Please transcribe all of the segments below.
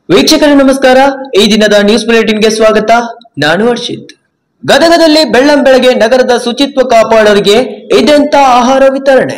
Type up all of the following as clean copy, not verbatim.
ವೀಕ್ಷಕರೇ ನಮಸ್ಕಾರ. ಈ ದಿನದ ನ್ಯೂಸ್ ಬುಲೆಟಿನ್ಗೆ ಸ್ವಾಗತ. ನಾನು ಹರ್ಷಿತ್. ಗದಗದಲ್ಲಿ ಬೆಳ್ಳಂಬೆಳಗ್ಗೆ ನಗರದ ಶುಚಿತ್ವ ಕಾಪಾಡೋರಿಗೆ ಇದೆಂತ ಆಹಾರ ವಿತರಣೆ.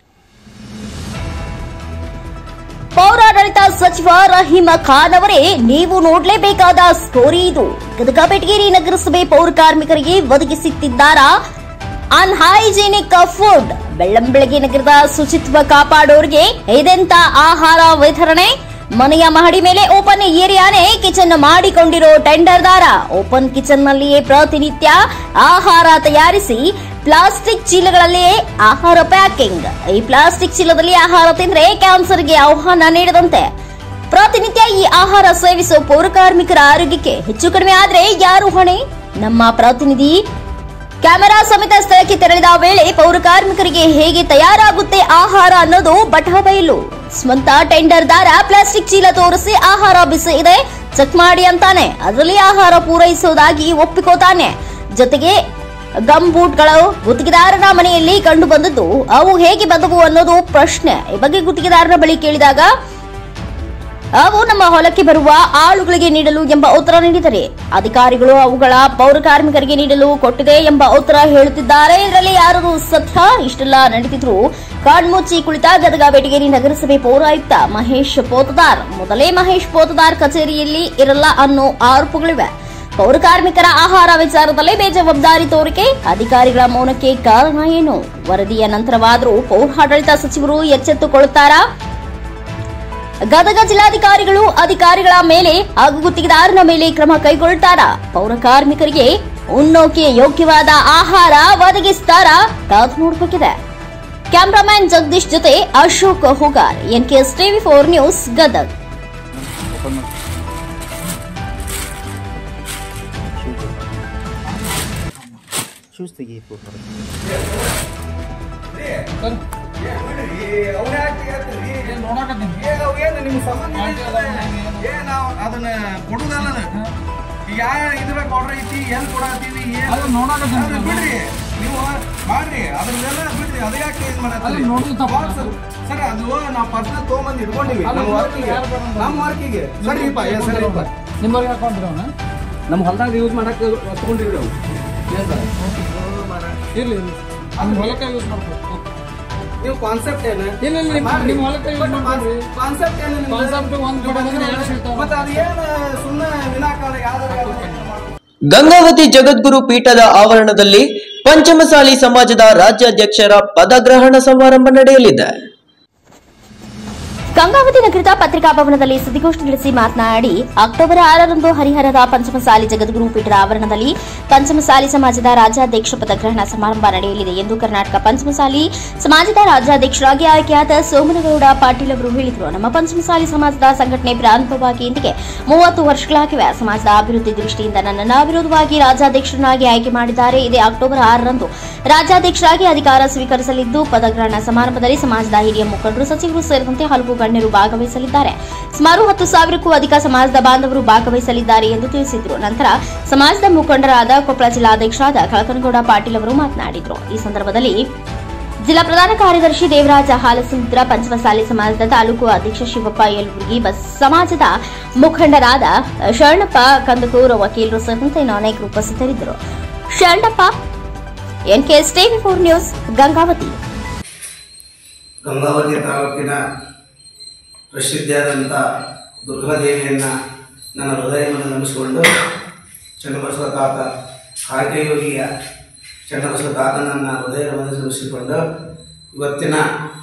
ಪೌರಾಡಳಿತ ಸಚಿವ ರಹೀಮ ಖಾನ್ ಅವರೇ, ನೀವು ನೋಡಲೇಬೇಕಾದ ಸ್ಟೋರಿ ಇದು. ಗದಗ ಬೆಟಗೇರಿ ನಗರಸಭೆ ಪೌರ ಕಾರ್ಮಿಕರಿಗೆ ಒದಗಿಸುತ್ತಿದ್ದಾರಾ ಅನ್ಹೈಜಿನಿಕ್ ಫುಡ್? ಬೆಳ್ಳಂಬೆಳಗ್ಗೆ ನಗರದ ಶುಚಿತ್ವ ಕಾಪಾಡೋರಿಗೆ ಇದೆಂತ ಆಹಾರ ವಿತರಣೆ? ಮನೆಯ ಮಹಡಿ ಮೇಲೆ ಓಪನ್ ಏರಿಯಾನೇ ಕಿಚನ್ ಮಾಡಿಕೊಂಡಿರೋ ಟೆಂಡರ್ದಾರ ಓಪನ್ ಕಿಚನ್ ನಲ್ಲಿಯೇ ಪ್ರತಿನಿತ್ಯ ಆಹಾರ ತಯಾರಿಸಿ ಪ್ಲಾಸ್ಟಿಕ್ ಚೀಲಗಳಲ್ಲಿಯೇ ಆಹಾರ ಪ್ಯಾಕಿಂಗ್. ಈ ಪ್ಲಾಸ್ಟಿಕ್ ಚೀಲದಲ್ಲಿ ಆಹಾರ ತಿಂದ್ರೆ ಕ್ಯಾನ್ಸರ್ಗೆ ಆಹ್ವಾನ ನೀಡದಂತೆ. ಪ್ರತಿನಿತ್ಯ ಈ ಆಹಾರ ಸೇವಿಸುವ ಪೌರ ಕಾರ್ಮಿಕರ ಆರೋಗ್ಯಕ್ಕೆ ಹೆಚ್ಚು ಕಡಿಮೆ ಆದ್ರೆ ಯಾರು ಹೊಣೆ? ನಮ್ಮ ಪ್ರತಿನಿಧಿ ಕ್ಯಾಮೆರಾ ಸಮೇತ ಸ್ಥಳಕ್ಕೆ ತೆರಳಿದ ವೇಳೆ ಪೌರ ಕಾರ್ಮಿಕರಿಗೆ ಹೇಗೆ ತಯಾರಾಗುತ್ತೆ ಆಹಾರ ಅನ್ನೋದು ಬಟಬಯಲು. ಸ್ವಂತ ಟೆಂಡರ್ದಾರ ಪ್ಲಾಸ್ಟಿಕ್ ಚೀಲ ತೋರಿಸಿ ಆಹಾರ ಬಿಸಿ ಇದೆ ಚೆಕ್ ಮಾಡಿ ಅಂತಾನೆ, ಅದರಲ್ಲಿ ಆಹಾರ ಪೂರೈಸುವುದಾಗಿ ಒಪ್ಪಿಕೋತಾನೆ. ಜೊತೆಗೆ ಗಮ್ ಬೂಟ್ಗಳು ಗುತ್ತಿಗೆದಾರನ ಮನೆಯಲ್ಲಿ ಕಂಡು ಬಂದದ್ದು, ಅವು ಹೇಗೆ ಬಂದವು ಅನ್ನೋದು ಪ್ರಶ್ನೆ. ಈ ಬಗ್ಗೆ ಗುತ್ತಿಗೆದಾರನ ಬಳಿ ಕೇಳಿದಾಗ ಅವು ನಮ್ಮ ಹೊಲಕ್ಕೆ ಬರುವ ಆಳುಗಳಿಗೆ ನೀಡಲು ಎಂಬ ಉತ್ತರ ನೀಡಿದರೆ, ಅಧಿಕಾರಿಗಳು ಅವುಗಳ ಪೌರ ಕಾರ್ಮಿಕರಿಗೆ ನೀಡಲು ಕೊಟ್ಟಿದೆ ಎಂಬ ಉತ್ತರ ಹೇಳುತ್ತಿದ್ದಾರೆ. ಇದರಲ್ಲಿ ಯಾರು ಸತ್ಯ? ಇಷ್ಟೆಲ್ಲ ನಡೆದಿದ್ರು ಕಣ್ಮುಚ್ಚಿ ಕುಳಿತ ಗದಗ ಬೆಟಗೇರಿ ನಗರಸಭೆ ಪೌರಾಯುಕ್ತ ಮಹೇಶ್ ಪೋತದಾರ್. ಮೊದಲೇ ಮಹೇಶ್ ಪೋತದಾರ್ ಕಚೇರಿಯಲ್ಲಿ ಇರಲ್ಲ ಅನ್ನೋ ಆರೋಪಗಳಿವೆ. ಪೌರ ಕಾರ್ಮಿಕರ ಆಹಾರ ವಿಚಾರದಲ್ಲಿ ಬೇಜವಾಬ್ದಾರಿ ತೋರಿಕೆ, ಅಧಿಕಾರಿಗಳ ಮೌನಕ್ಕೆ ಕಾರಣ ಏನು? ವರದಿಯ ನಂತರವಾದರೂ ಪೌರಾಡಳಿತ ಸಚಿವರು ಎಚ್ಚೆತ್ತುಕೊಳ್ಳುತ್ತಾರಾ? ಗದಗ ಜಿಲ್ಲಾಧಿಕಾರಿಗಳು ಅಧಿಕಾರಿಗಳ ಮೇಲೆ ಹಾಗೂ ಗುತ್ತಿಗೆದಾರನ ಮೇಲೆ ಕ್ರಮ ಕೈಗೊಳ್ಳುತ್ತಾರಾ? ಪೌರ ಕಾರ್ಮಿಕರಿಗೆ ಉಣ್ಣೋಕೆ ಯೋಗ್ಯವಾದ ಆಹಾರ ಒದಗಿಸುತ್ತಾರಾ? ಕಾದು ನೋಡಬೇಕಿದೆ. ಕ್ಯಾಮರಾಮನ್ ಜಗದೀಶ್ ಜೊತೆ ಅಶೋಕ್ ಹುಗಾರ್, ಎನ್ಕೆಎಸ್ ಟಿವಿ4 ನ್ಯೂಸ್, ಗದಗ. ಅದನ್ನ ಕೊಡುದಲ್ಲ, ಯಾವ ಇದ್ರಾಗ ಆರ್ಡರ್ ಐತಿ, ಏನ್ ಕೊಡತ್ತೀವಿ ಬಿಡ್ರಿ, ನೀವು ಮಾಡ್ರಿ, ಅದ್ರದೆಲ್ಲ ಬಿಡ್ರಿ. ಅದ ಯಾಕೆ ಇದು ಮಾಡತ್ತೀರಿ ಸರ್? ಅದು ನಾವು ಪರ್ಸನಲ್ ತೊಗೊಂಬಂದು ಇಟ್ಕೊಂಡಿವಿ ನಮ್ಮ ವರ್ಕಿಗೆ. ಸರಿಪ್ಪ, ಸರಿಪ್ಪ, ನಿಮ್ಮವ್ರಿಗೆ ಹಾಕೊಂಡ್ರಿ ಅವನ ನಮ್ಮ ಹೊಲದಾಗ ಯೂಸ್ ಮಾಡಕ್ಕೆ ತಗೊಂಡಿವ್ರಿ ಅವು. ಇರ್ಲಿ ನಮ್ಮ ಹೊಲಕ್ಕೆ ಯೂಸ್ ಮಾಡ್ಬೇಕು. ನೀವು ಕಾನ್ಸೆಪ್ಟ್ ಏನು? ಇಲ್ಲ ನಿಮ್ಮ ಹೊಲಕ್ಕೆ ಯೂಸ್ ಮಾಡ್ತೀವಿ. ಕಾನ್ಸೆಪ್ಟ್ ಏನು? ಕಾನ್ಸೆಪ್ಟ್ ಒಂದ್ ಕಡೆ ಬಂದ್ರೆ ಎರಡು ಸಿಗ್ತಾವ. ಮತ್ತೆ ಅದು ಏನು ಸುಮ್ಮನೆ ವಿನಾಕಾಲ ಯಾವ್ದಾರ ಗಂಗಾವತಿ ಜಗದ್ಗುರು ಪೀಠದ ಆವರಣದಲ್ಲಿ ಪಂಚಮಸಾಲಿ ಸಮಾಜದ ರಾಜ್ಯಾಧ್ಯಕ್ಷರ ಪದಗ್ರಹಣ ಸಮಾರಂಭ ನಡೆಯಲಿದೆ. ಗಂಗಾವತಿ ನಗರದ ಪತ್ರಿಕಾ ಭವನದಲ್ಲಿ ಸುದ್ದಿಗೋಷ್ಠಿ ನಡೆಸಿ ಮಾತನಾಡಿ, ಅಕ್ಟೋಬರ್ 6ರಂದು ಹರಿಹರದ ಪಂಚಮಸಾಲಿ ಜಗದ್ಗುರು ಪೀಠದ ಆವರಣದಲ್ಲಿ ಪಂಚಮಸಾಲಿ ಸಮಾಜದ ರಾಜ್ಯಾಧ್ಯಕ್ಷ ಪದಗ್ರಹಣ ಸಮಾರಂಭ ನಡೆಯಲಿದೆ ಎಂದು ಕರ್ನಾಟಕ ಪಂಚಮಸಾಲಿ ಸಮಾಜದ ರಾಜ್ಯಾಧ್ಯಕ್ಷರಾಗಿ ಆಯ್ಕೆಯಾದ ಸೋಮನಗೌಡ ಪಾಟೀಲ್ ಅವರು ಹೇಳಿದರು. ನಮ್ಮ ಪಂಚಮಸಾಲಿ ಸಮಾಜದ ಸಂಘಟನೆ ಪ್ರಾರಂಭವಾಗಿ ಇಂದಿಗೆ 30 ವರ್ಷಗಳಾಗಿವೆ. ಸಮಾಜದ ಅಭಿವೃದ್ಧಿ ದೃಷ್ಟಿಯಿಂದ ನನ್ನನ್ನು ಅವಿರೋಧವಾಗಿ ರಾಜ್ಯಾಧ್ಯಕ್ಷರನ್ನಾಗಿ ಆಯ್ಕೆ ಮಾಡಿದ್ದಾರೆ. ಇದೇ ಅಕ್ಟೋಬರ್ 6ರಂದು ರಾಜ್ಯಾಧ್ಯಕ್ಷರಾಗಿ ಅಧಿಕಾರ ಸ್ವೀಕರಿಸಲಿದ್ದು, ಪದಗ್ರಹಣ ಸಮಾರಂಭದಲ್ಲಿ ಸಮಾಜದ ಹಿರಿಯ ಮುಖಂಡರು, ಸಚಿವರು ಸೇರಿದಂತೆ ಹಲವು ಗಣ್ಯರು ಭಾಗವಹಿಸಲಿದ್ದಾರೆ. ಸುಮಾರು 10,000ಕ್ಕೂ ಅಧಿಕ ಸಮಾಜದ ಬಾಂಧವರು ಭಾಗವಹಿಸಲಿದ್ದಾರೆ ಎಂದು ತಿಳಿಸಿದರು. ನಂತರ ಸಮಾಜದ ಮುಖಂಡರಾದ ಕೊಪ್ಪಳ ಜಿಲ್ಲಾಧ್ಯಕ್ಷರಾದ ಕಳಕನಗೌಡ ಪಾಟೀಲ್ ಅವರು ಮಾತನಾಡಿದರು. ಈ ಸಂದರ್ಭದಲ್ಲಿ ಜಿಲ್ಲಾ ಪ್ರಧಾನ ಕಾರ್ಯದರ್ಶಿ ದೇವರಾಜ ಹಾಲಸಮುದ್ರ, ಪಂಚಮಸಾಲಿ ಸಮಾಜದ ತಾಲೂಕು ಅಧ್ಯಕ್ಷ ಶಿವಪ್ಪ ಯಲಬುರ್ಗಿ, ಸಮಾಜದ ಮುಖಂಡರಾದ ಶರಣಪ್ಪ ಕಂದಕೂರ್, ವಕೀಲರು ಸೇರಿದಂತೆ ಅನೇಕರು ಉಪಸ್ಥಿತರಿದ್ದರು. ಶರಣಪ್ಪ, ಎನ್ಕೆಎಸ್ ಟಿವಿ4 ನ್ಯೂಸ್, ಗಂಗಾವತಿ. ಗಂಗಾವತಿ ತಾಲೂಕಿನ ಪ್ರಸಿದ್ಧಿಯಾದಂಥ ದುರ್ಗಾದೇವಿಯನ್ನು ನನ್ನ ಹೃದಯವನ್ನು ನಮಿಸಿಕೊಂಡು ಚನ್ನಬಸವ ತಾತ ಕಾಕಯೋಗಿಯ ಚನ್ನಬಸವ ತಾತನನ್ನು ಹೃದಯವನ್ನು ನಮಿಸಿಕೊಂಡು ಇವತ್ತಿನ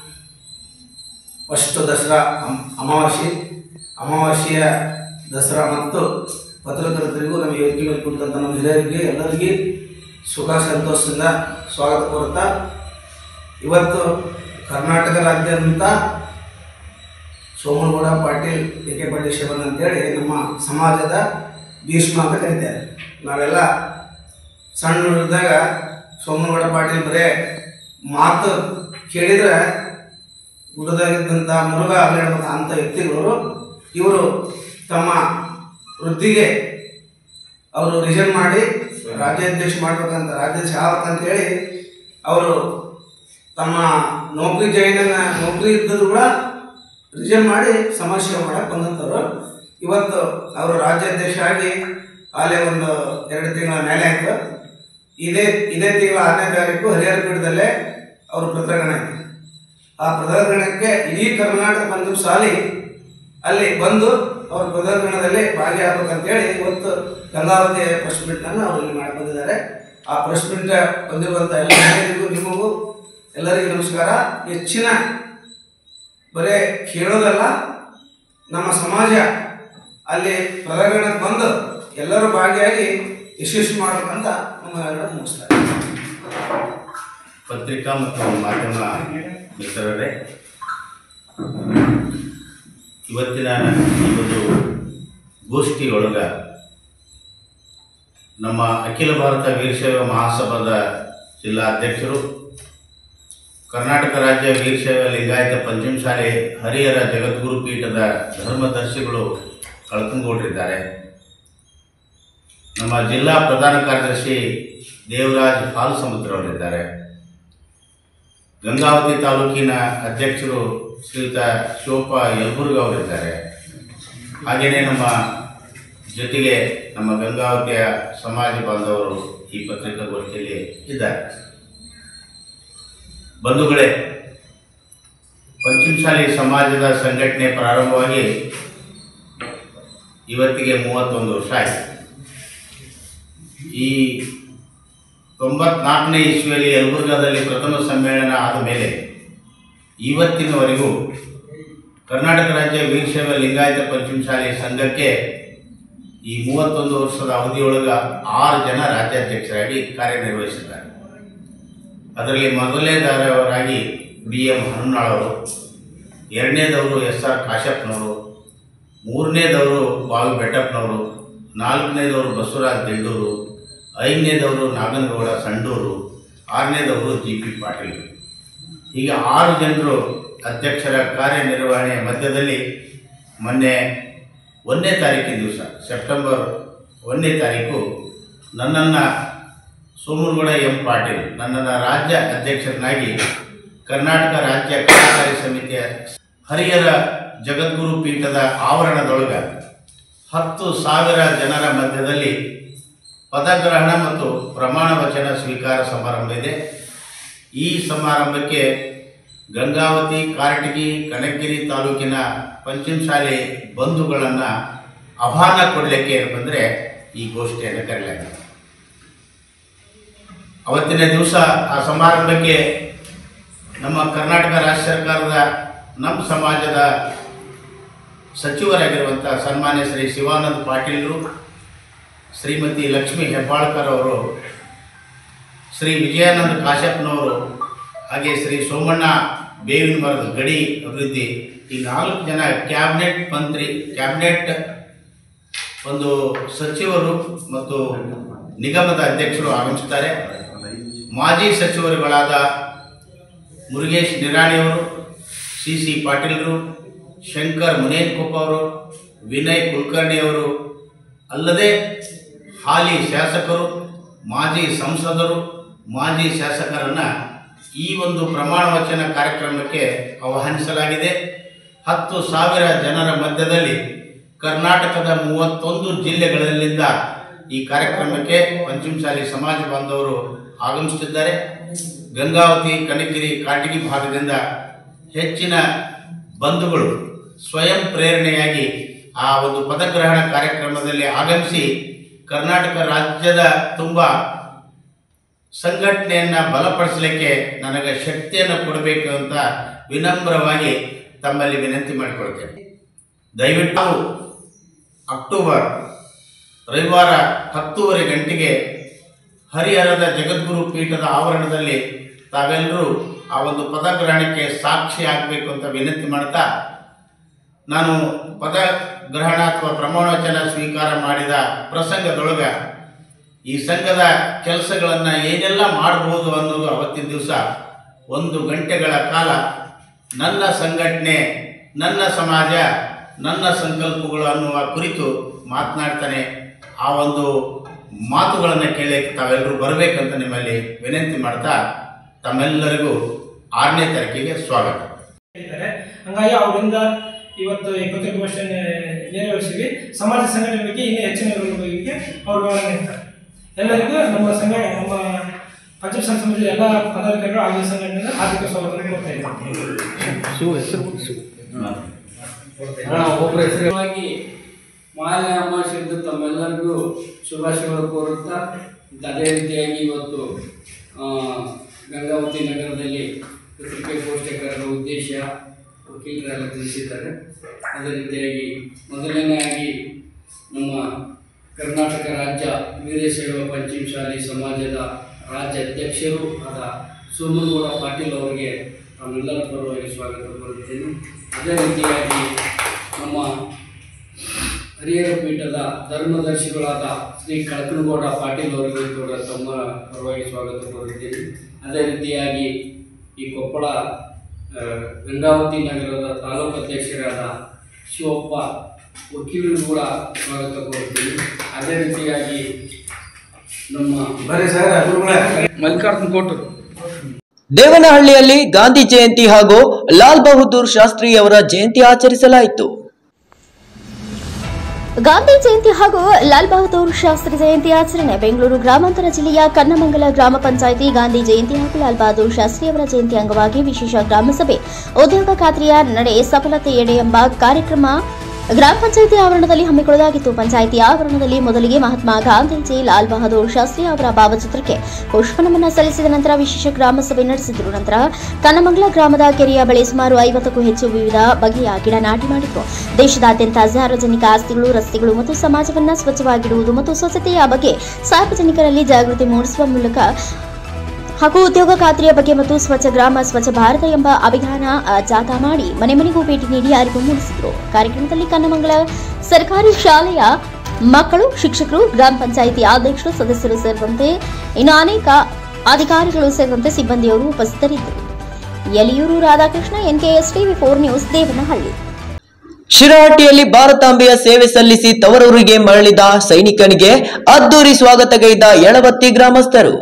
ಫಸ್ಟ್ ದಸರಾ ಅಮಾವಾಸ್ಯೆಯ ದಸರಾ ಮತ್ತು ಪತ್ರಕರ್ತರಿಗೂ ನಮ್ಮ ವೇದಿಕೆ ಮೇಲೆ ಕುರಿತಂಥ ನಮ್ಮ ಹಿರಿಯರಿಗೆ ಎಲ್ಲರಿಗೆ ಸುಖ ಸಂತೋಷದಿಂದ ಸ್ವಾಗತ ಕೋರುತ್ತಾ, ಇವತ್ತು ಕರ್ನಾಟಕ ರಾಜ್ಯಾದ್ಯಂತ ಸೋಮನಗೌಡ ಪಾಟೀಲ್ ಕೆ ಪಟ್ಟೇಶ್ವರನ್ ಅಂತೇಳಿ ನಮ್ಮ ಸಮಾಜದ ಭೀಷ್ಮ ಅಂತ ಕರೀತಾರೆ. ನಾವೆಲ್ಲ ಸಣ್ಣದಾಗ ಸೋಮನಗೌಡ ಪಾಟೀಲ್ ಬರೇ ಮಾತು ಕೇಳಿದರೆ ಗುಡದಾಗಿದ್ದಂಥ ಮುರುಘ ಅಲ್ಲಿಡುವಂಥ ಅಂಥ ವ್ಯಕ್ತಿಗಳು. ಇವರು ತಮ್ಮ ವೃದ್ಧಿಗೆ ಅವರು ರಿಸೈನ್ ಮಾಡಿ ರಾಜ್ಯಾಧ್ಯಕ್ಷ ಮಾಡ್ಬೇಕಂತ, ರಾಜ್ಯಾಧ್ಯಕ್ಷ ಆಗ್ಬೇಕಂತೇಳಿ ಅವರು ತಮ್ಮ ನೌಕರಿ ಇದ್ದದ್ದು ಕೂಡ ರಿಸೈನ್ ಮಾಡಿ ಸಮಾಜ ಸೇವೆ ಮಾಡಕ್ಕೆ ಬಂದಂಥವ್ರು. ಇವತ್ತು ಅವರು ರಾಜ್ಯಾಧ್ಯಕ್ಷ ಆಗಿ ಅಲ್ಲೇ ಒಂದು 2 ತಿಂಗಳ ಮೇಲೆ ಆಯಿತು. ಇದೇ ತಿಂಗಳ 6ನೇ ತಾರೀಕು ಹರಿಹರ ಪೀಠದಲ್ಲೇ ಅವರು ಪ್ರದರ್ಶನ ಆಯಿತು. ಆ ಪ್ರದರ್ಶನಕ್ಕೆ ಇಡೀ ಕರ್ನಾಟಕ ಪಂಚಮ ಶಾಲೆ ಅಲ್ಲಿ ಬಂದು ಅವ್ರ ಪ್ರದರ್ಶನದಲ್ಲಿ ಭಾಗಿಯಾಗಬೇಕಂತೇಳಿ ಇವತ್ತು ಗಂಗಾವತಿ ಪ್ರೆಸ್ ಮೀಟ್ನನ್ನು ಅವರು ಇಲ್ಲಿ ಮಾಡಿ ಬಂದಿದ್ದಾರೆ. ಆ ಪ್ರೆಸ್ ಮೀಟ್ ಬಂದಿರುವಂಥ ಎಲ್ಲರಿಗೂ ನಿಮಗೂ ಎಲ್ಲರಿಗೂ ನಮಸ್ಕಾರ. ಹೆಚ್ಚಿನ ಬರೇ ಕೇಳೋದಲ್ಲ, ನಮ್ಮ ಸಮಾಜ ಅಲ್ಲಿ ಪ್ರದರ್ಶನಕ್ಕೆ ಬಂದು ಎಲ್ಲರೂ ಭಾಗಿಯಾಗಿ ಯಶಸ್ವಿ ಮಾಡಬೇಕಂತ ನಮ್ಮ ಮುಗಿಸ್ತಾರೆ. ಪತ್ರಿಕಾ ಮತ್ತು ಮಾಧ್ಯಮ ಮಿತ್ರರೇ, ಇವತ್ತಿನ ಈ ಒಂದು ಗೋಷ್ಠಿಯೊಳಗ ನಮ್ಮ ಅಖಿಲ ಭಾರತ ವೀರಶೈವ ಮಹಾಸಭಾದ ಜಿಲ್ಲಾ ಅಧ್ಯಕ್ಷರು, ಕರ್ನಾಟಕ ರಾಜ್ಯ ವೀರಶೈವ ಲಿಂಗಾಯತ ಪಂಚಮಸಾಲಿ ಹರಿಹರ ಜಗದ್ಗುರು ಪೀಠದ ಧರ್ಮದರ್ಶಿಗಳು ಕಳ್ಕೊಂಡ್ಕೊಂಡಿದ್ದಾರೆ. ನಮ್ಮ ಜಿಲ್ಲಾ ಪ್ರಧಾನ ಕಾರ್ಯದರ್ಶಿ ದೇವರಾಜ್ ಹಾಲ್ ಸಮುದ್ರ ಅವರಿದ್ದಾರೆ. ಗಂಗಾವತಿ ತಾಲೂಕಿನ ಅಧ್ಯಕ್ಷರು ಶ್ರೀಯುತ ಶಿವಪ್ಪ ಯಲಬುರ್ಗ ಅವರಿದ್ದಾರೆ. ಹಾಗೆಯೇ ನಮ್ಮ ಜೊತೆಗೆ ನಮ್ಮ ಗಂಗಾವತಿಯ ಸಮಾಜ ಬಾಂಧವರು ಈ ಪತ್ರಿಕಾಗೋಷ್ಠಿಯಲ್ಲಿ ಇದ್ದಾರೆ. ಬಂಧುಗಳೇ, ಪಂಚಮಸಾಲಿ ಸಮಾಜದ ಸಂಘಟನೆ ಪ್ರಾರಂಭವಾಗಿ ಇವತ್ತಿಗೆ 31 ವರ್ಷ ಆಯಿತು. ಈ 94ನೇ ಇಸ್ವಿಯಲ್ಲಿ ಯಲಬುರ್ಗಾದಲ್ಲಿ ಪ್ರಥಮ ಸಮ್ಮೇಳನ ಆದ ಮೇಲೆ ಇವತ್ತಿನವರೆಗೂ ಕರ್ನಾಟಕ ರಾಜ್ಯ ವೀರಶೈವ ಲಿಂಗಾಯತ ಪಂಚಮಸಾಲಿ ಸಂಘಕ್ಕೆ ಈ 31 ವರ್ಷದ ಅವಧಿಯೊಳಗೆ 6 ಜನ ರಾಜ್ಯಾಧ್ಯಕ್ಷರಾಗಿ ಕಾರ್ಯನಿರ್ವಹಿಸಿದ್ದಾರೆ. ಅದರಲ್ಲಿ ಮೊದಲನೇದಾರವರಾಗಿ BM ಹನುಮನಾಳ್ ಅವರು, ಎರಡನೇದವರು SR ಕಾಶ್ಯಪ್ನವರು, ಮೂರನೇದವರು ಬಾವಿ ಬೆಟ್ಟಪ್ಪನವರು, ನಾಲ್ಕನೇದವರು ಬಸವರಾಜ್ ದಿಂಡೂರು, ಐದನೇದವರು ನಾಗನಗೌಡ ಸಂಡೂರು, ಆರನೇದವರು GP ಪಾಟೀಲ್. ಹೀಗೆ 6 ಜನರು ಅಧ್ಯಕ್ಷರ ಕಾರ್ಯನಿರ್ವಹಣೆಯ ಮಧ್ಯದಲ್ಲಿ ಮೊನ್ನೆ 1ನೇ ತಾರೀಕಿನ ದಿವಸ ಸೆಪ್ಟೆಂಬರ್ 1ನೇ ತಾರೀಕು ನನ್ನನ್ನು ಸೋಮನಗೌಡ M ಪಾಟೀಲ್ ನನ್ನನ್ನು ರಾಜ್ಯ ಅಧ್ಯಕ್ಷರನ್ನಾಗಿ ಕರ್ನಾಟಕ ರಾಜ್ಯ ಕಾರ್ಯಕಾರಿ ಸಮಿತಿಯ ಹರಿಹರ ಜಗದ್ಗುರು ಪೀಠದ ಆವರಣದೊಳಗೆ 10,000 ಜನರ ಮಧ್ಯದಲ್ಲಿ ಪದಗ್ರಹಣ ಮತ್ತು ಪ್ರಮಾಣ ವಚನ ಸ್ವೀಕಾರ ಸಮಾರಂಭ ಇದೆ. ಈ ಸಮಾರಂಭಕ್ಕೆ ಗಂಗಾವತಿ, ಕಾರಟಗಿ, ಕನಕಗಿರಿ ತಾಲೂಕಿನ ಪಂಚಮಸಾಲಿ ಬಂಧುಗಳನ್ನು ಆಹ್ವಾನ ಕೊಡಲಿಕ್ಕೆ ಬಂದರೆ ಈ ಗೋಷ್ಠಿಯನ್ನು ಕರೆಯಲಾಗಿದೆ. ಅವತ್ತಿನ ದಿವಸ ಆ ಸಮಾರಂಭಕ್ಕೆ ನಮ್ಮ ಕರ್ನಾಟಕ ರಾಜ್ಯ ಸರ್ಕಾರದ ನಮ್ಮ ಸಮಾಜದ ಸಚಿವರಾಗಿರುವಂಥ ಸನ್ಮಾನ್ಯ ಶ್ರೀ ಶಿವಾನಂದ ಪಾಟೀಲರು, ಶ್ರೀಮತಿ ಲಕ್ಷ್ಮೀ ಹೆಬ್ಬಾಳ್ಕರ್ ಅವರು, ಶ್ರೀ ವಿಜಯಾನಂದ ಕಾಶ್ಯಪ್ನವರು, ಹಾಗೆ ಶ್ರೀ ಸೋಮಣ್ಣ ಬೇವಿನ ಮರದ ಗಡಿ ಅಭಿವೃದ್ಧಿ, ಈ 4 ಜನ ಕ್ಯಾಬಿನೆಟ್ ಒಂದು ಸಚಿವರು ಮತ್ತು ನಿಗಮದ ಅಧ್ಯಕ್ಷರು ಆಗಮಿಸುತ್ತಾರೆ. ಮಾಜಿ ಸಚಿವರುಗಳಾದ ಮುರುಗೇಶ್ ನಿರಾಣಿಯವರು, CC ಪಾಟೀಲರು, ಶಂಕರ್ ಮುನೇನ್ಕೊಪ್ಪ ಅವರು, ವಿನಯ್ ಕುಲಕರ್ಣಿಯವರು, ಅಲ್ಲದೆ ಹಾಲಿ ಶಾಸಕರು, ಮಾಜಿ ಸಂಸದರು, ಮಾಜಿ ಶಾಸಕರನ್ನು ಈ ಒಂದು ಪ್ರಮಾಣ ವಚನ ಕಾರ್ಯಕ್ರಮಕ್ಕೆ ಆಹ್ವಾನಿಸಲಾಗಿದೆ. 10,000 ಜನರ ಮಧ್ಯದಲ್ಲಿ ಕರ್ನಾಟಕದ 31 ಜಿಲ್ಲೆಗಳಲ್ಲಿಂದ ಈ ಕಾರ್ಯಕ್ರಮಕ್ಕೆ ಪಂಚಮಸಾಲಿ ಸಮಾಜ ಬಾಂಧವರು ಆಗಮಿಸುತ್ತಿದ್ದಾರೆ. ಗಂಗಾವತಿ, ಕನಕಗಿರಿ, ಕಾರಟಗಿ ಭಾಗದಿಂದ ಹೆಚ್ಚಿನ ಬಂಧುಗಳು ಸ್ವಯಂ ಪ್ರೇರಣೆಯಾಗಿ ಆ ಒಂದು ಪದಗ್ರಹಣ ಕಾರ್ಯಕ್ರಮದಲ್ಲಿ ಆಗಮಿಸಿ ಕರ್ನಾಟಕ ರಾಜ್ಯದ ತುಂಬ ಸಂಘಟನೆಯನ್ನು ಬಲಪಡಿಸಲಿಕ್ಕೆ ನನಗೆ ಶಕ್ತಿಯನ್ನು ಕೊಡಬೇಕು ಅಂತ ವಿನಮ್ರವಾಗಿ ತಮ್ಮಲ್ಲಿ ವಿನಂತಿ ಮಾಡಿಕೊಳ್ತೇನೆ. ದಯವಿಟ್ಟು ಅಕ್ಟೋಬರ್ ರವಿವಾರ 10:30 ಗಂಟೆಗೆ ಹರಿಹರದ ಜಗದ್ಗುರು ಪೀಠದ ಆವರಣದಲ್ಲಿ ತಾವೆಲ್ಲರೂ ಆ ಒಂದು ಪದಗ್ರಹಣಕ್ಕೆ ಸಾಕ್ಷಿ ಆಗಬೇಕು ಅಂತ ವಿನಂತಿ ಮಾಡ್ತಾ, ನಾನು ಪದಗ್ರಹಣ ಅಥವಾ ಪ್ರಮಾಣವಚನ ಸ್ವೀಕಾರ ಮಾಡಿದ ಪ್ರಸಂಗದೊಳಗೆ ಈ ಸಂಘದ ಕೆಲಸಗಳನ್ನು ಏನೆಲ್ಲ ಮಾಡಬಹುದು ಅನ್ನೋದು ಅವತ್ತಿನ ದಿವಸ 1 ಗಂಟೆಗಳ ಕಾಲ ನನ್ನ ಸಂಘಟನೆ, ನನ್ನ ಸಮಾಜ, ನನ್ನ ಸಂಕಲ್ಪಗಳು ಅನ್ನುವ ಕುರಿತು ಮಾತನಾಡ್ತಾನೆ. ಆ ಒಂದು ಮಾತುಗಳನ್ನು ಕೇಳಕ್ಕೆ ತಾವೆಲ್ಲರೂ ಬರಬೇಕಂತ ನಿಮ್ಮಲ್ಲಿ ವಿನಂತಿ ಮಾಡ್ತಾ ತಮ್ಮೆಲ್ಲರಿಗೂ 6ನೇ ತಾರೀಕಿಗೆ ಸ್ವಾಗತ. ಹಂಗಾಗಿ ಅವರಿಂದ ಇವತ್ತು ಈ ಪತ್ರಿಕಾಗೋಷ್ಠಿಯನ್ನು ನೆರವೇರಿಸಿದ್ವಿ. ಸಮಾಜ ಸಂಘಟನೆಗಳಿಗೆ ಇನ್ನೂ ಹೆಚ್ಚಿನ ಬಗ್ಗೆ ಅವರು ಗಮನ ನೀಡ್ತಾರೆ. ಎಲ್ಲರಿಗೂ ನಮ್ಮ ಸಂಘ ನಮ್ಮ ಪಂಚಾಯತ್ ಸಮಿತಿಯ ಎಲ್ಲ ಪದಾಧಿಕಾರಿಗಳು ಆರೋಗ್ಯ ಸಂಘಟನೆಯಿಂದ ಆರ್ಥಿಕ ಸ್ವಾಗತ ಕೊಡ್ತಾ ಇದ್ದಾರೆ. ಮಾಲೆ ಅಮಾವಾಸ್ಯೆಯಿಂದ ತಮ್ಮೆಲ್ಲರಿಗೂ ಶುಭಾಶಯಗಳು ಕೋರುತ್ತಾ, ಅದೇ ರೀತಿಯಾಗಿ ಇವತ್ತು ಗಂಗಾವತಿ ನಗರದಲ್ಲಿ ಪತ್ರಿಕಾಗೋಷ್ಠಿ ಕರೆದ ಉದ್ದೇಶ ವಕೀಲರೆಲ್ಲ ತಿಳಿಸಿದ್ದಾರೆ. ಅದೇ ರೀತಿಯಾಗಿ ಮೊದಲನೇಯಾಗಿ ನಮ್ಮ ಕರ್ನಾಟಕ ರಾಜ್ಯ ವೀರಶೈವ ಪಂಚಮಶಾಲಿ ಸಮಾಜದ ರಾಜ್ಯ ಅಧ್ಯಕ್ಷರು ಆದ ಸೋಮನಗೌಡ ಪಾಟೀಲ್ ಅವರಿಗೆ ತಮ್ಮೆಲ್ಲರ ಪರವಾಗಿ ಸ್ವಾಗತ ಕೋರುತ್ತೇನೆ. ಅದೇ ರೀತಿಯಾಗಿ ನಮ್ಮ ಹರಿಹರ ಪೀಠದ ಧರ್ಮದರ್ಶಿಗಳಾದ ಶ್ರೀ ಕಳಕನಗೌಡ ಪಾಟೀಲ್ ಅವರಿಗೂ ಕೂಡ ತಮ್ಮ ಪರವಾಗಿ ಸ್ವಾಗತ ಕೋರುತ್ತೇನೆ. ಅದೇ ರೀತಿಯಾಗಿ ಈ ಕೊಪ್ಪಳ ಗಂಗಾವತಿ ನಗರದ ತಾಲೂಕು ಅಧ್ಯಕ್ಷರಾದ ಶಿವಪ್ಪ ವಕೀಲರು ಕೂಡ ಸ್ವಾಗತ ಕೋರುತ್ತೀನಿ. ಅದೇ ರೀತಿಯಾಗಿ ನಮ್ಮ ಮಲ್ಲಿಕಾರ್ಜುನ ಕೋಟೂರು ದೇವನಹಳ್ಳಿಯಲ್ಲಿ ಗಾಂಧಿ ಜಯಂತಿ ಹಾಗೂ ಲಾಲ್ ಬಹದ್ದೂರ್ ಶಾಸ್ತ್ರಿ ಅವರ ಜಯಂತಿ ಆಚರಿಸಲಾಯಿತು. ಗಾಂಧಿ ಜಯಂತಿ ಹಾಗೂ ಲಾಲ್ ಬಹದ್ದೂರ್ ಶಾಸ್ತ್ರಿ ಜಯಂತಿ ಆಚರಣೆ. ಬೆಂಗಳೂರು ಗ್ರಾಮಾಂತರ ಜಿಲ್ಲೆಯ ಕನ್ನಮಂಗಲ ಗ್ರಾಮ ಪಂಚಾಯಿತಿ ಗಾಂಧಿ ಜಯಂತಿ ಹಾಗೂ ಲಾಲ್ ಬಹದ್ದೂರ್ ಶಾಸ್ತ್ರಿ ಅವರ ಜಯಂತಿ ಅಂಗವಾಗಿ ವಿಶೇಷ ಗ್ರಾಮಸಭೆ, ಉದ್ಯೋಗ ಖಾತ್ರಿಯ ನಡೆ ಸಫಲತೆಯೆಡೆ ಎಂಬ ಕಾರ್ಯಕ್ರಮ ಗ್ರಾಮ ಪಂಚಾಯಿತಿ ಆವರಣದಲ್ಲಿ ಹಮ್ಮಿಕೊಳ್ಳಲಾಗಿತ್ತು. ಪಂಚಾಯಿತಿ ಆವರಣದಲ್ಲಿ ಮೊದಲಿಗೆ ಮಹಾತ್ಮ ಗಾಂಧೀಜಿ, ಲಾಲ್ ಬಹದ್ದೂರ್ ಶಾಸ್ತ್ರಿ ಅವರ ಭಾವಚಿತ್ರಕ್ಕೆ ಪುಷ್ಪನಮನ ಸಲ್ಲಿಸಿದ ನಂತರ ವಿಶೇಷ ಗ್ರಾಮಸಭೆ ನಡೆಸಿದರು. ನಂತರ ಕನ್ನಮಂಗಲ ಗ್ರಾಮದ ಕೆರೆಯ ಬಳಿ ಸುಮಾರು 50ಕ್ಕೂ ಹೆಚ್ಚು ವಿವಿಧ ಬಗೆಯ ಗಿಡ ನಾಟಿ ಮಾಡಿದರು. ದೇಶದಾದ್ಯಂತ ಸಾರ್ವಜನಿಕ ಆಸ್ತಿಗಳು, ರಸ್ತೆಗಳು ಮತ್ತು ಸಮಾಜವನ್ನು ಸ್ವಚ್ಛವಾಗಿಡುವುದು ಮತ್ತು ಸ್ವಚ್ಛತೆಯ ಬಗ್ಗೆ ಸಾರ್ವಜನಿಕರಲ್ಲಿ ಜಾಗೃತಿ ಮೂಡಿಸುವ ಮೂಲಕ ಹಾಗೂ ಉದ್ಯೋಗ ಖಾತ್ರಿಯ ಬಗ್ಗೆ ಮತ್ತು ಸ್ವಚ್ಛ ಗ್ರಾಮ ಸ್ವಚ್ಛ ಭಾರತ ಎಂಬ ಅಭಿಯಾನ ಜಾಥಾ ಮಾಡಿ ಮನೆ ಮನೆಗೂ ಭೇಟಿ ನೀಡಿ ಅರಿವು ಮೂಡಿಸಿದರು. ಕಾರ್ಯಕ್ರಮದಲ್ಲಿ ಕನ್ನಮಂಗಲ ಸರ್ಕಾರಿ ಶಾಲೆಯ ಮಕ್ಕಳು, ಶಿಕ್ಷಕರು, ಗ್ರಾಮ ಪಂಚಾಯಿತಿ ಅಧ್ಯಕ್ಷರು, ಸದಸ್ಯರು ಸೇರಿದಂತೆ ಇನ್ನು ಅನೇಕ ಅಧಿಕಾರಿಗಳು ಸೇರಿದಂತೆ ಸಿಬ್ಬಂದಿಯವರು ಉಪಸ್ಥಿತರಿದ್ದರು. Yaliyuru Radhakrishna, NKS TV4 news, Devanahalli. ಶಿರಹಟ್ಟಿಯಲ್ಲಿ ಭಾರತಾಂಬೆಯ ಸೇವೆ ಸಲ್ಲಿಸಿ ತವರೂರಿಗೆ ಮರಳಿದ ಸೈನಿಕನಿಗೆ ಅದ್ದೂರಿ ಸ್ವಾಗತಗೈದ ಯಳವತ್ತಿ ಗ್ರಾಮಸ್ಥರು.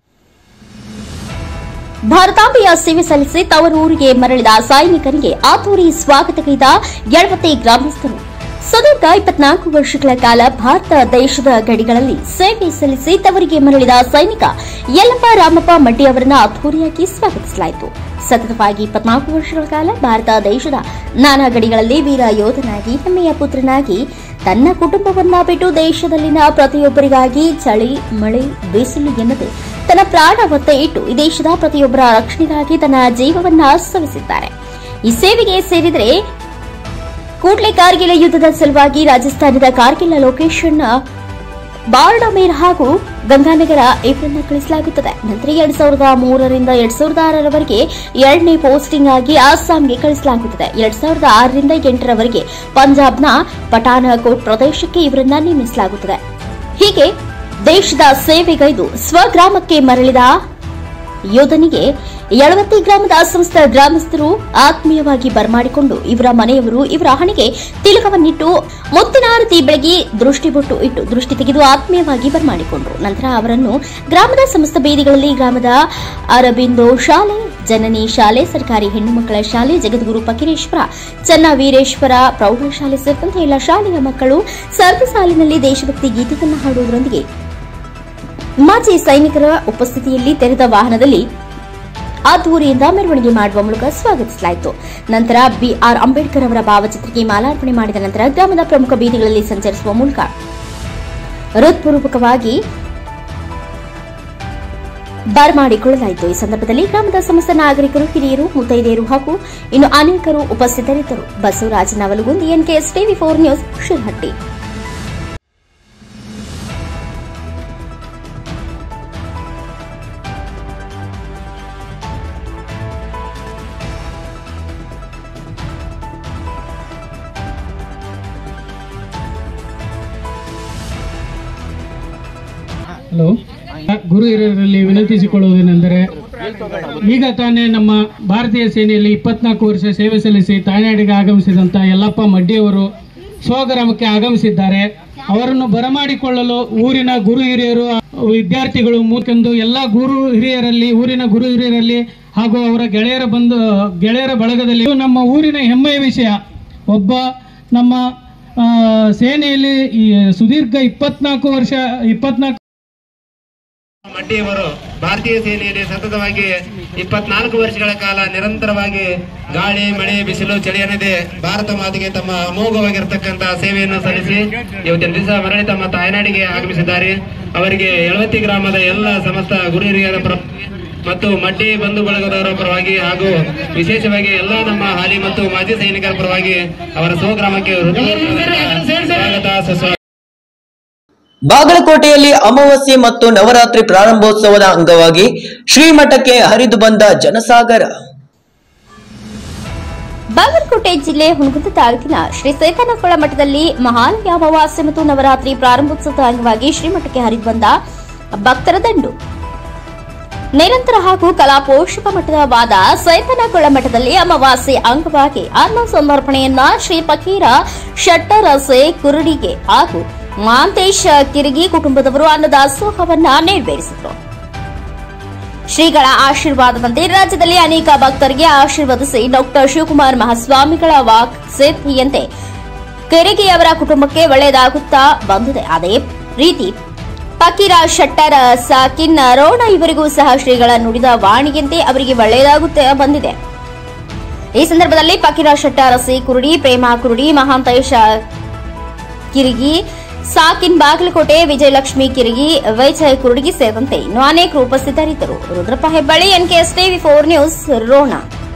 ಭಾರತಾಂಬೆಯ ಸೇವೆ ಸಲ್ಲಿಸಿ ತವರೂರಿಗೆ ಮರಳಿದ ಸೈನಿಕನಿಗೆ ಅದ್ದೂರಿ ಸ್ವಾಗತಗೈದ ಯಳವತ್ತಿ ಗ್ರಾಮಸ್ಥರು. ಸುದೀರ್ಘ 24 ವರ್ಷಗಳ ಕಾಲ ಭಾರತ ದೇಶದ ಗಡಿಗಳಲ್ಲಿ ಸೇವೆ ಸಲ್ಲಿಸಿ ತವರಿಗೆ ಮರಳಿದ ಸೈನಿಕ ಯಲ್ಲಪ್ಪ ರಾಮಪ್ಪ ಮಡ್ಡಿ ಅವರನ್ನು ಅದ್ದೂರಿಯಾಗಿ ಸ್ವಾಗತಿಸಲಾಯಿತು. ಸತತವಾಗಿ 24 ವರ್ಷಗಳ ಕಾಲ ಭಾರತ ದೇಶದ ನಾನಾ ಗಡಿಗಳಲ್ಲಿ ವೀರ ಯೋಧನಾಗಿ, ಹೆಮ್ಮೆಯ ಪುತ್ರನಾಗಿ ತನ್ನ ಕುಟುಂಬವನ್ನ ಬಿಟ್ಟು ದೇಶದಲ್ಲಿನ ಪ್ರತಿಯೊಬ್ಬರಿಗಾಗಿ ಚಳಿ, ಮಳೆ, ಬಿಸಿಲು ಎನ್ನದೆ ತನ್ನ ಪ್ರಾಣ ಒತ್ತೆ ಇಟ್ಟು ಈ ದೇಶದ ಪ್ರತಿಯೊಬ್ಬರ ರಕ್ಷಣೆಗಾಗಿ ತನ್ನ ಜೀವವನ್ನ ಸವಿಸಿದ್ದಾರೆ. ಈ ಸೇವೆಗೆ ಸೇರಿದರೆ ಕೂಡ್ಲೆ ಕಾರ್ಗಿಲ್ ಯುದ್ಧದ ಸಲುವಾಗಿ ರಾಜಸ್ಥಾನದ ಕಾರ್ಗಿಲ್ ಲೊಕೇಶನ್ ಬಾರ್ಡಮೇರ್ ಹಾಗೂ ಗಂಗಾನಗರ ಇವರನ್ನು ಕಳಿಸಲಾಗುತ್ತದೆ. ನಂತರ 2003 ರಿಂದ 2006 ರವರೆಗೆ 2ನೇ ಪೋಸ್ಟಿಂಗ್ ಆಗಿ ಅಸ್ಸಾಂಗೆ ಕಳಿಸಲಾಗುತ್ತದೆ. 2006 ರಿಂದ 8 ರವರೆಗೆ ಪಂಜಾಬ್ನ ಪಠಾನಕೋಟ್ ಪ್ರದೇಶಕ್ಕೆ ಇವರನ್ನ ನೇಮಿಸಲಾಗುತ್ತದೆ. ಹೀಗೆ ದೇಶದ ಸೇವೆಗೈದು ಸ್ವಗ್ರಾಮಕ್ಕೆ ಮರಳಿದ ಯೋಧನಿಗೆ ಯಳವತ್ತಿ ಗ್ರಾಮದ ಸಮಸ್ತ ಗ್ರಾಮಸ್ಥರು ಆತ್ಮೀಯವಾಗಿ ಬರಮಾಡಿಕೊಂಡು ಇವರ ಮನೆಯವರು ಇವರ ಹಣೆಗೆ ತಿಲಕವನ್ನಿಟ್ಟು ಮುತ್ತಿನಾರತಿ ಬೆಳಗಿ ದೃಷ್ಟಿಬೊಟ್ಟು ಇಟ್ಟು ದೃಷ್ಟಿ ತೆಗೆದು ಆತ್ಮೀಯವಾಗಿ ಬರಮಾಡಿಕೊಂಡರು. ನಂತರ ಅವರನ್ನು ಗ್ರಾಮದ ಸಮಸ್ತ ಬೀದಿಗಳಲ್ಲಿ ಗ್ರಾಮದ ಅರಬಿಂದೋ ಶಾಲೆ, ಜನನಿ ಶಾಲೆ, ಸರ್ಕಾರಿ ಹೆಣ್ಣು ಮಕ್ಕಳ ಶಾಲೆ, ಜಗದ್ಗುರು ಫಕೀರೇಶ್ವರ, ಚನ್ನವೀರೇಶ್ವರ ಪ್ರೌಢಶಾಲೆ ಸೇರಿದಂತೆ ಎಲ್ಲ ಶಾಲೆಯ ಮಕ್ಕಳು ಸರದಿ ಸಾಲಿನಲ್ಲಿ ದೇಶಭಕ್ತಿ ಗೀತೆಗಳನ್ನು ಹಾಡುವುದರೊಂದಿಗೆ ಮಾಜಿ ಸೈನಿಕರ ಉಪಸ್ಥಿತಿಯಲ್ಲಿ ತೆರೆದ ವಾಹನದಲ್ಲಿ ಅದ್ದೂರಿಯಿಂದ ಮೆರವಣಿಗೆ ಮಾಡುವ ಮೂಲಕ ಸ್ವಾಗತಿಸಲಾಯಿತು. ನಂತರ ಬಿಆರ್ ಅಂಬೇಡ್ಕರ್ ಅವರ ಭಾವಚಿತ್ರಕ್ಕೆ ಮಾಲಾರ್ಪಣೆ ಮಾಡಿದ ನಂತರ ಗ್ರಾಮದ ಪ್ರಮುಖ ಬೀದಿಗಳಲ್ಲಿ ಸಂಚರಿಸುವ ಮೂಲಕ ಹೃತ್ಪೂರ್ವಕವಾಗಿ ಬರಮಾಡಿಕೊಳ್ಳಲಾಯಿತು. ಈ ಸಂದರ್ಭದಲ್ಲಿ ಗ್ರಾಮದ ಸಮಸ್ತ ನಾಗರಿಕರು, ಹಿರಿಯರು, ಮುತ್ತೈದೆಯರು ಹಾಗೂ ಇನ್ನು ಅನೇಕರು ಉಪಸ್ಥಿತರಿದ್ದರು. Basavaraja Navalagundi, NKS TV4 news, Shirahatti. Hello, ಗುರು ಹಿರಿಯರಲ್ಲಿ ವಿನಂತಿಸಿಕೊಳ್ಳುವುದೇನೆಂದರೆ, ಈಗ ತಾನೇ ನಮ್ಮ ಭಾರತೀಯ ಸೇನೆಯಲ್ಲಿ 24 ವರ್ಷ ಸೇವೆ ಸಲ್ಲಿಸಿ ತಾಯ್ನಾಡಿಗೆ ಆಗಮಿಸಿದಂಥ ಯಲ್ಲಪ್ಪ ಮಡ್ಡಿಯವರು ಸ್ವಗ್ರಾಮಕ್ಕೆ ಆಗಮಿಸಿದ್ದಾರೆ. ಅವರನ್ನು ಬರಮಾಡಿಕೊಳ್ಳಲು ಊರಿನ ಗುರು ಹಿರಿಯರು, ವಿದ್ಯಾರ್ಥಿಗಳು ಮೂರ್ಖಂದು ಎಲ್ಲ ಗುರು ಹಿರಿಯರಲ್ಲಿ, ಊರಿನ ಗುರು ಹಿರಿಯರಲ್ಲಿ ಹಾಗೂ ಅವರ ಗೆಳೆಯರ ಬಳಗದಲ್ಲಿ ನಮ್ಮ ಊರಿನ ಹೆಮ್ಮೆಯ ವಿಷಯ. ಒಬ್ಬ ನಮ್ಮ ಸೇನೆಯಲ್ಲಿ ಈ ಸುದೀರ್ಘ 24 ಮಡ್ಡಿಯವರು ಭಾರತೀಯ ಸೇನೆಯಲ್ಲಿ ಸತತವಾಗಿ 24 ವರ್ಷಗಳ ಕಾಲ ನಿರಂತರವಾಗಿ ಗಾಳಿ ಮಳೆ ಬಿಸಿಲು ಚಳಿ ಅನ್ನದೇ ಭಾರತ ಮಾತೆಗೆ ತಮ್ಮ ಅಮೋಘವಾಗಿರತಕ್ಕಂತಹ ಸೇವೆಯನ್ನು ಸಲ್ಲಿಸಿ ಇವತ್ತಿನ ದಿವಸ ಮರಳಿ ತಮ್ಮ ತಾಯ್ನಾಡಿಗೆ ಆಗಮಿಸಿದ್ದಾರೆ. ಅವರಿಗೆ ಯಳವತ್ತಿ ಗ್ರಾಮದ ಎಲ್ಲ ಸಮಸ್ತ ಗುರು ಹಿರಿಯರ ಮತ್ತು ಮಡ್ಡಿ ಬಂಧು ಬಳಗದವರ ಪರವಾಗಿ ಹಾಗೂ ವಿಶೇಷವಾಗಿ ಎಲ್ಲ ನಮ್ಮ ಹಾಲಿ ಮತ್ತು ಮಾಜಿ ಸೈನಿಕರ ಪರವಾಗಿ ಅವರ ಸ್ವಗ್ರಾಮಕ್ಕೆ ಸ್ವಾಗತ. ಬಾಗಲಕೋಟೆಯಲ್ಲಿ ಅಮಾವಾಸ್ಯೆ ಮತ್ತು ನವರಾತ್ರಿ ಪ್ರಾರಂಭೋತ್ಸವದ ಅಂಗವಾಗಿ ಶ್ರೀಮಠಕ್ಕೆ ಹರಿದು ಬಂದ ಜನಸಾಗರ. ಬಾಗಲಕೋಟೆ ಜಿಲ್ಲೆ ಹುಣಗುಂದ ತಾಲೂಕಿನ ಶ್ರೀ ಚೈತನ್ಯಕೊಳ ಮಠದಲ್ಲಿ ಮಹಾಲಯ ಅಮಾವಾಸ್ಯೆ ಮತ್ತು ನವರಾತ್ರಿ ಪ್ರಾರಂಭೋತ್ಸವದ ಅಂಗವಾಗಿ ಶ್ರೀಮಠಕ್ಕೆ ಹರಿದು ಬಂದ ಭಕ್ತರ ದಂಡು. ನಿರಂತರ ಹಾಗೂ ಕಲಾಪೋಷಕ ಮಠದವಾದ ಚೈತನ್ಯಕೊಳ ಮಠದಲ್ಲಿ ಅಮಾವಾಸ್ಯೆ ಅಂಗವಾಗಿ ಅನ್ನ ಸಮರ್ಪಣೆಯನ್ನ ಶ್ರೀ ಫಕೀರ ಶಟ್ಟರಸೆ ಕುರುಡಿಗೆ ಹಾಗೂ ಮಾಂತೇಶ್ ಕಿರಗಿ ಕುಟುಂಬದವರು ಅನ್ನದಾಸೋಹವನ್ನ ನೆರವೇರಿಸಿದರು. ಶ್ರೀಗಳ ಆಶೀರ್ವಾದದಂತೆ ರಾಜ್ಯದಲ್ಲಿ ಅನೇಕ ಭಕ್ತರಿಗೆ ಆಶೀರ್ವದಿಸಿ ಡಾಕ್ಟರ್ ಶಿವಕುಮಾರ್ ಮಹಾಸ್ವಾಮಿಗಳ ವಾಕ್ಸಿದ್ಧಿಯಂತೆ ಕಿರಗಿಯವರ ಕುಟುಂಬಕ್ಕೆ ಒಳ್ಳೆಯದಾಗುತ್ತಾ ಬಂದಿದೆ. ಅದೇ ರೀತಿ ಫಕೀರ ಶಟ್ಟರ್ ಸಾಕಿನ್ ರೋಣ ಇವರಿಗೂ ಸಹ ಶ್ರೀಗಳ ನುಡಿದ ವಾಣಿಯಂತೆ ಅವರಿಗೆ ಒಳ್ಳೆಯದಾಗುತ್ತಾ ಬಂದಿದೆ. ಈ ಸಂದರ್ಭದಲ್ಲಿ ಫಕೀರ ಶಟ್ಟರ್ ಸಿ ಕುರುಡಿ, ಪ್ರೇಮಾ ಕುರುಡಿ, ಮಹಾಂತೇಶ ಕಿರಗಿ, ಸಾಕಿನ್ ಬಾಗಲಕೋಟೆ, ವಿಜಯಲಕ್ಷ್ಮಿ ಕಿರಗಿ, ವಿಜಯ್ ಕುರುಡಿಗಿ ಸೇರಿದಂತೆ ಇನ್ನೂ ಅನೇಕರು ಉಪಸ್ಥಿತರಿದ್ದರು. Rudrappa Hebballi, NKS TV 4 news, Ron.